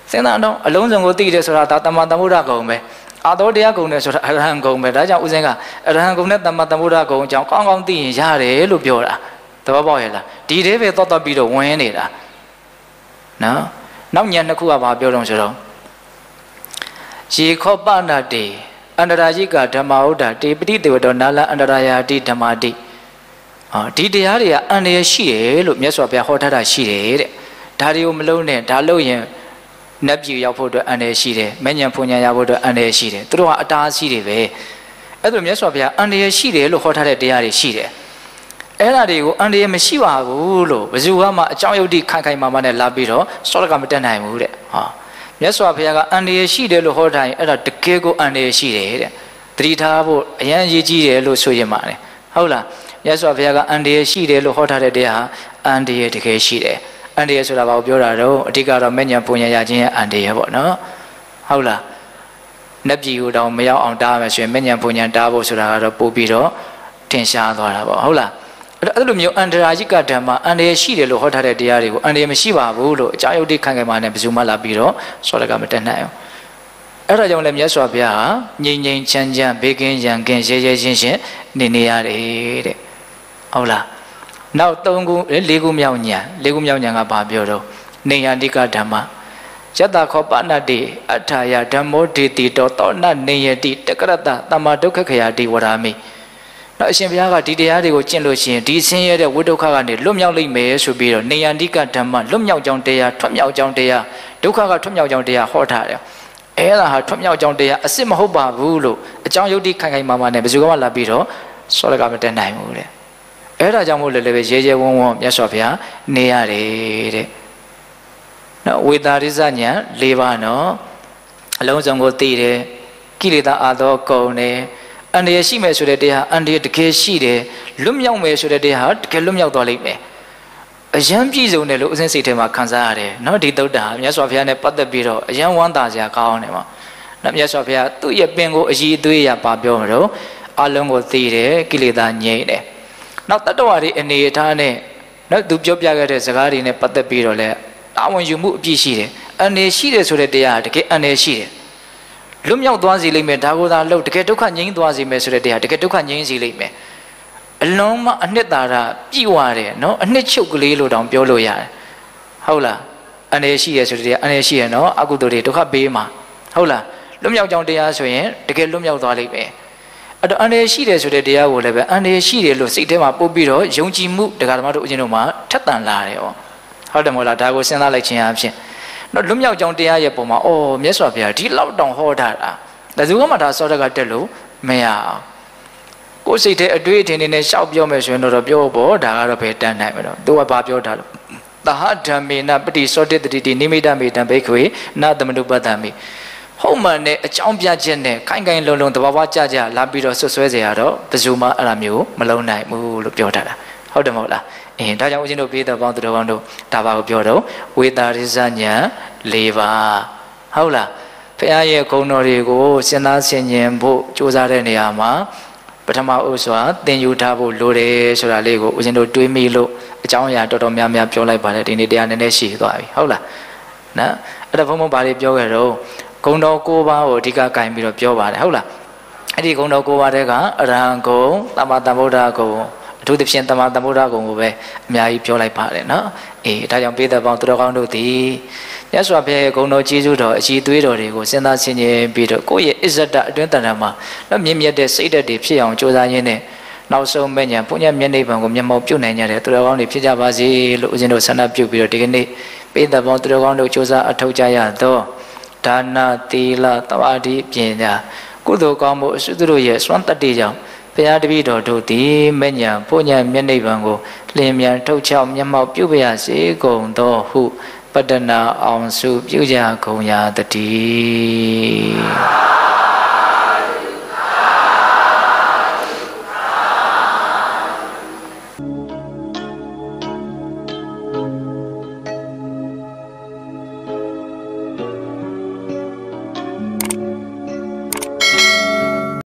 စဉ်းစားတော့အလုံးစုံကိုသိတယ်ဆိုတာဒါတမန်သမုဒ္ဒဂုံပဲအာသောတရားဂုံနဲ့ဆိုတာအရဟံဂုံပဲဒါကြောင့်ဦးဇင်းကအရဟံဂုံနဲ့တမန်သမုဒ္ဒဂုံအကြောင်းကောင်းကောင်းသိရင်ရတယ်လို့ပြောတာသဘောပေါက်ရဲ့လားဒီတည်းပဲတော့ပြီးတော့ဝင်နေတာနော်နောက်ညနှစ်ခုကဘာပြောတော့ဆိုတော့ရေခောပနာတေအန္တရာယိကဓမ္မဥဒ္ဒတေပတိတေဝတောနာလအန္တရာယတိဓမ္မတိဒီတရားတွေကအန္တရာယ်ရှိတယ်လို့မြတ်စွာဘုရားဟောထားတာရှိတယ်တဲ့ဒါတွေကိုမလုံးနဲ့ဒါလို့ရင်နတ်ပြည်ရောက်ဖို့အတွက်အန္တရာယ်ရှိတယ်မဉ္ဇဉ်ဖွဉ္ဇဉ်ရဖို့အတွက်အန္တရာယ်ရှိတယ်သူတို့ကအတားအဆီးတွေပဲအဲ့ဒါမြတ်စွာဘုရားအန္တရာယ်ရှိတယ်လို့ဟောထားတဲ့တရားတွေရှိတယ်အဲ့ဒါတွေကိုအန္တရာယ်မရှိပါဘူးလို့ဘယ်သူမှအကြောင်းယုတ်တိခိုင်ခိုင်မာမာနဲ့လာပြီးတော့စောရကမတက်နိုင်ဘူးတဲ့မြတ်စွာဘုရားကအန္တရာယ်ရှိတယ်လို့ဟောထားရင်အဲ့ဒါတကယ်ကိုအန္တရာယ်ရှိတယ်တဲ့သတိထားဖို့အရန်အရေးကြီးတယ်လို့ဆိုရင်ပါတယ်ဟုတ်လားမြတ်စွာဘုရားကအန္တရာယ်ရှိတယ်လို့ဟောထားတဲ့တရားဟာအန္တရာယ်တကယ်ရှိတယ်အန္တရာယ်ဆိုတာဘာကိုပြောတာတော့အဓိကတော့မဉ္ဇဉ်ပုံညာရခြင်းရဲ့အန္တရာယ်ပေါ့နော်ဟုတ်လားနတ်ပြည်ကိုတောင်မရောက်အောင်တားမယ်ဆိုရင်မဉ္ဇဉ်ပုံညာတားဖို့ဆိုတာကတော့ပို့ပြီးတော့ထင်ရှားသွားတာပေါ့ဟုတ်လားအဲ့လိုမျိုးအန္တရာယိကဓမ္မအန္တရာယ်ရှိတယ်လို့ဟောထားတဲ့တရားတွေကိုအန္တရာယ်မရှိပါဘူးလို့အကြောင်းယုတ်တိခိုင်ခိုင်မာနဲ့ဘယ်သူမှလာပြီးတော့ဆောရကမတက်နိုင်အောင်အဲ့ဒါကြောင့်လည်းမြတ်စွာဘုရားဟာငြိမ်ငြိမ်ချမ်းချမ်းဘေးကင်းရန်ကင်းရဲရဲရှင်းရှင်းနေရတယ်တဲ့ဟုတ်လားနောက်3ခု4ခုမြောက်ညာ4ခုမြောက်ညာကဘာပြောတော့နေယတိကဓမ္မယတ္တခောပနတိအထာယဓမ္မောဒေတိတောသောနနေယတိတက္ကရတသမ္မာဒုက္ခခယာတိဝရမိနောက်အရှင်ဘုရားကဒီတရားတွေကိုကျင့်လို့ရှိရင်ဒီဆင်းရဲတဲ့ဝိဒုက္ခကနေလွတ်မြောက်လိမ့်မယ်ဆိုပြီးတော့နေယတိကဓမ္မလွတ်မြောက်ကြောင်းတရားထွက်မြောက်ကြောင်းတရားဒုက္ခကထွက်မြောက်ကြောင်းတရားဟောထားတယ်အဲ့ဒါဟာထွက်မြောက်ကြောင်းတရားအစစ်မဟုတ်ပါဘူးလို့အကြောင်းယုတ်တိခိုင်ခိုင်မာမာနဲ့ဘယ်သူကမှလာပြီးတော့ဆောရကမတက်နိုင်ဘူးတဲ့အဲ့ဒါကြောင့်မို့လည်းပဲရဲရဲဝံ့ဝံ့မြတ်စွာဘုရားနေရတယ်တဲ့နော်ဝေတာရိဇညာ၄ပါးနော်အလုံးစုံကိုသိတယ်ကိလေသာအာသောကုန်တယ်အန္တရာယ်ရှိမယ်ဆိုတဲ့တရားအန္တရာယ်တကယ်ရှိတယ်လွတ်မြောက်မယ်ဆိုတဲ့တရားတကယ်လွတ်မြောက်သွားလိမ့်မယ်အယံပြည့်စုံတယ်လို့ဦးဇင်းစိတ်ထဲမှာခံစားရတယ်နော်ဒီသုတ္တဟာမြတ်စွာဘုရားနဲ့ပတ်သက်ပြီးတော့အယံဝမ်းသာစရာကောင်းတယ်မှာနော်မြတ်စွာဘုရားသူ့ရဲ့ပင်ကိုအည်အသွေးရပါပြောမှာတော့အလုံးကိုသိတယ်ကိလေသာငြိမ့်တယ်နောက်တတ္တဝါတွေအနေအထားနဲ့နော်သူပြောပြခဲ့တဲ့စကားတွေနဲ့ပတ်သက်ပြီးတော့လဲတာဝန်ယူမှုအပြည့်ရှိတယ်အနေရှိတယ်ဆိုတဲ့တရားတကယ်အနေရှိတယ်လွတ်မြောက်သွားစေလိမ့်မယ်ဒါကိုသာလို့တကယ်ဒုက္ခငြိမ်းသွားစေမယ်ဆိုတဲ့တရားတကယ်ဒုက္ခငြိမ်းစေလိမ့်မယ်အလုံးမအနှစ်သာရပြည့်ဝတယ်နော်အနှစ်ချုပ်ကလေးလို့တောင်ပြောလို့ရတယ်ဟုတ်လားအနေရှိရဆိုတဲ့တရားအနေရှိရနော်အကုသိုလ်တွေဒုက္ခပေးမှာဟုတ်လားလွတ်မြောက်ကြောင်းတရားဆိုရင်တကယ်လွတ်မြောက်သွားလိမ့်မယ်အဲ့တော့အန္တရာယ်ရှိတယ်ဆိုတဲ့တရားကိုလည်းပဲအန္တရာယ်ရှိတယ်လို့စိတ်ထဲမှာပို့ပြီးတော့ယုံကြည်မှုတရားဓမ္မတို့အချင်းတို့မှာထက်သန်လာတယ်ဟုတ်တယ်မဟုတ်လားဒါကိုစဉ်းစားလိုက်ခြင်းအဖြစ်တော့လွတ်မြောက်ကြောင်းတရားရဲ့ပုံမှာအော်မြတ်စွာဘုရားဒီလောက်တောင်ဟောထားတာဒါဆိုမှဒါစောတကတက်လို့မရအောင်ကိုယ်စိတ်ထဲအတွေ့အထင်တွေနဲ့ရှောက်ပြောမယ်ဆိုရင်တော့ပြောဖို့ဒါကတော့ဘယ်တန်းနိုင်မလို့သူကဘာပြောထားလို့သဟဓမ္မေနပတိစောတိတတိနိမိတမေတံဘိက္ခွေနာသမနုပတ္တမိဟုတ်မှန်တဲ့အကြောင်းပြချက်နဲ့ခိုင်ခိုင်လုံလုံတဘာဝကြကြလာပြီးတော့ဆွဆွဲเสียရတော့ဘယ်သူမှအဲ့လိုမျိုးမလုံးနိုင်ဘူးလို့ပြောထားတာဟုတ်တယ်မဟုတ်လားဒါကြောင့်ဦးဇင်းတို့ပြေးတဲ့ပေါင်းသူတော်ကောင်းတို့ဒါပါကိုပြောတော့ဝေတာရိဇညာ၄ပါးဟုတ်လားဘုရားရဲ့ဂုဏ်တော်တွေကိုစဉ်းစားဆင်ခြင်ဖို့ကြိုးစားတဲ့နေရာမှာပထမဥစွာသင်ယူထားဖို့လိုတယ်ဆိုတာလေးကိုဦးဇင်းတို့တွေးမိလို့အကြောင်းအရာတော်တော်များများပြောလိုက်ပါတယ်ဒီနေ့တရားနည်းနည်းရှိသွားပြီဟုတ်လားနော်အဲ့ဒါဘုံဘုံဘာတွေပြောခဲ့တော့ဂုဏ်တော်၉ပါးကိုအဓိကကင်ပြီးတော့ပြောပါတယ်ဟုတ်လားအဲ့ဒီဂုဏ်တော်၉ပါးတဲကအရဟံဂုဏ်သမ္မာသမ္ဗုဒ္ဓဂုဏ်အထူးသဖြင့်သမ္မာသမ္ဗုဒ္ဓဂုဏ်ကိုပဲအများကြီးပြောလိုက်ပါတယ်နော်ဒါကြောင့်ပေးတဲ့ပေါင်းသူတော်ကောင်းတို့သည်မြတ်စွာဘုရားရဲ့ဂုဏ်တော်ကျေးဇူးတော်အကြီးသွေးတော်တွေကိုစဉ်းစားဆင်ခြင်ပြီးတော့ကိုယ့်ရဲ့အစ္ဆဒအတွင်းတဏ္ဍာမှာတော့မြင့်မြတ်တဲ့စိတ်ဓာတ်တွေဖြစ်အောင်ကြိုးစားရင်းနဲ့နောက်ဆုံးမဲ့ညာပုညမျက်နှိပ်ပံကိုမျက်မှောက်ပြုနိုင်ကြတဲ့သူတော်ကောင်းတွေဖြစ်ကြပါစေလို့ဦးဇင်းတို့ဆန္ဒပြုပြီးတော့ဒီကနေ့ပေးတဲ့ပေါင်းသူတော်ကောင်းတို့ကြိုးစားအထောက်ကြရသောဒါနသီလသမာဓိပညာကုသိုလ်ကောင်းမှုအစွတ်တို့ရဲ့စွမ်းတတ္တိကြောင့်ဘုရားတပည့်တော်တို့သည်မဲ့ညာပုညမျက်နှိပ်ပံကိုလင်းမြန်ထုတ်ချောက်မျက်မှောက်ပြုပါရစေကုန်သောဟုပတ္တနာအောင်စုပြုကြကုန်ရာတည်း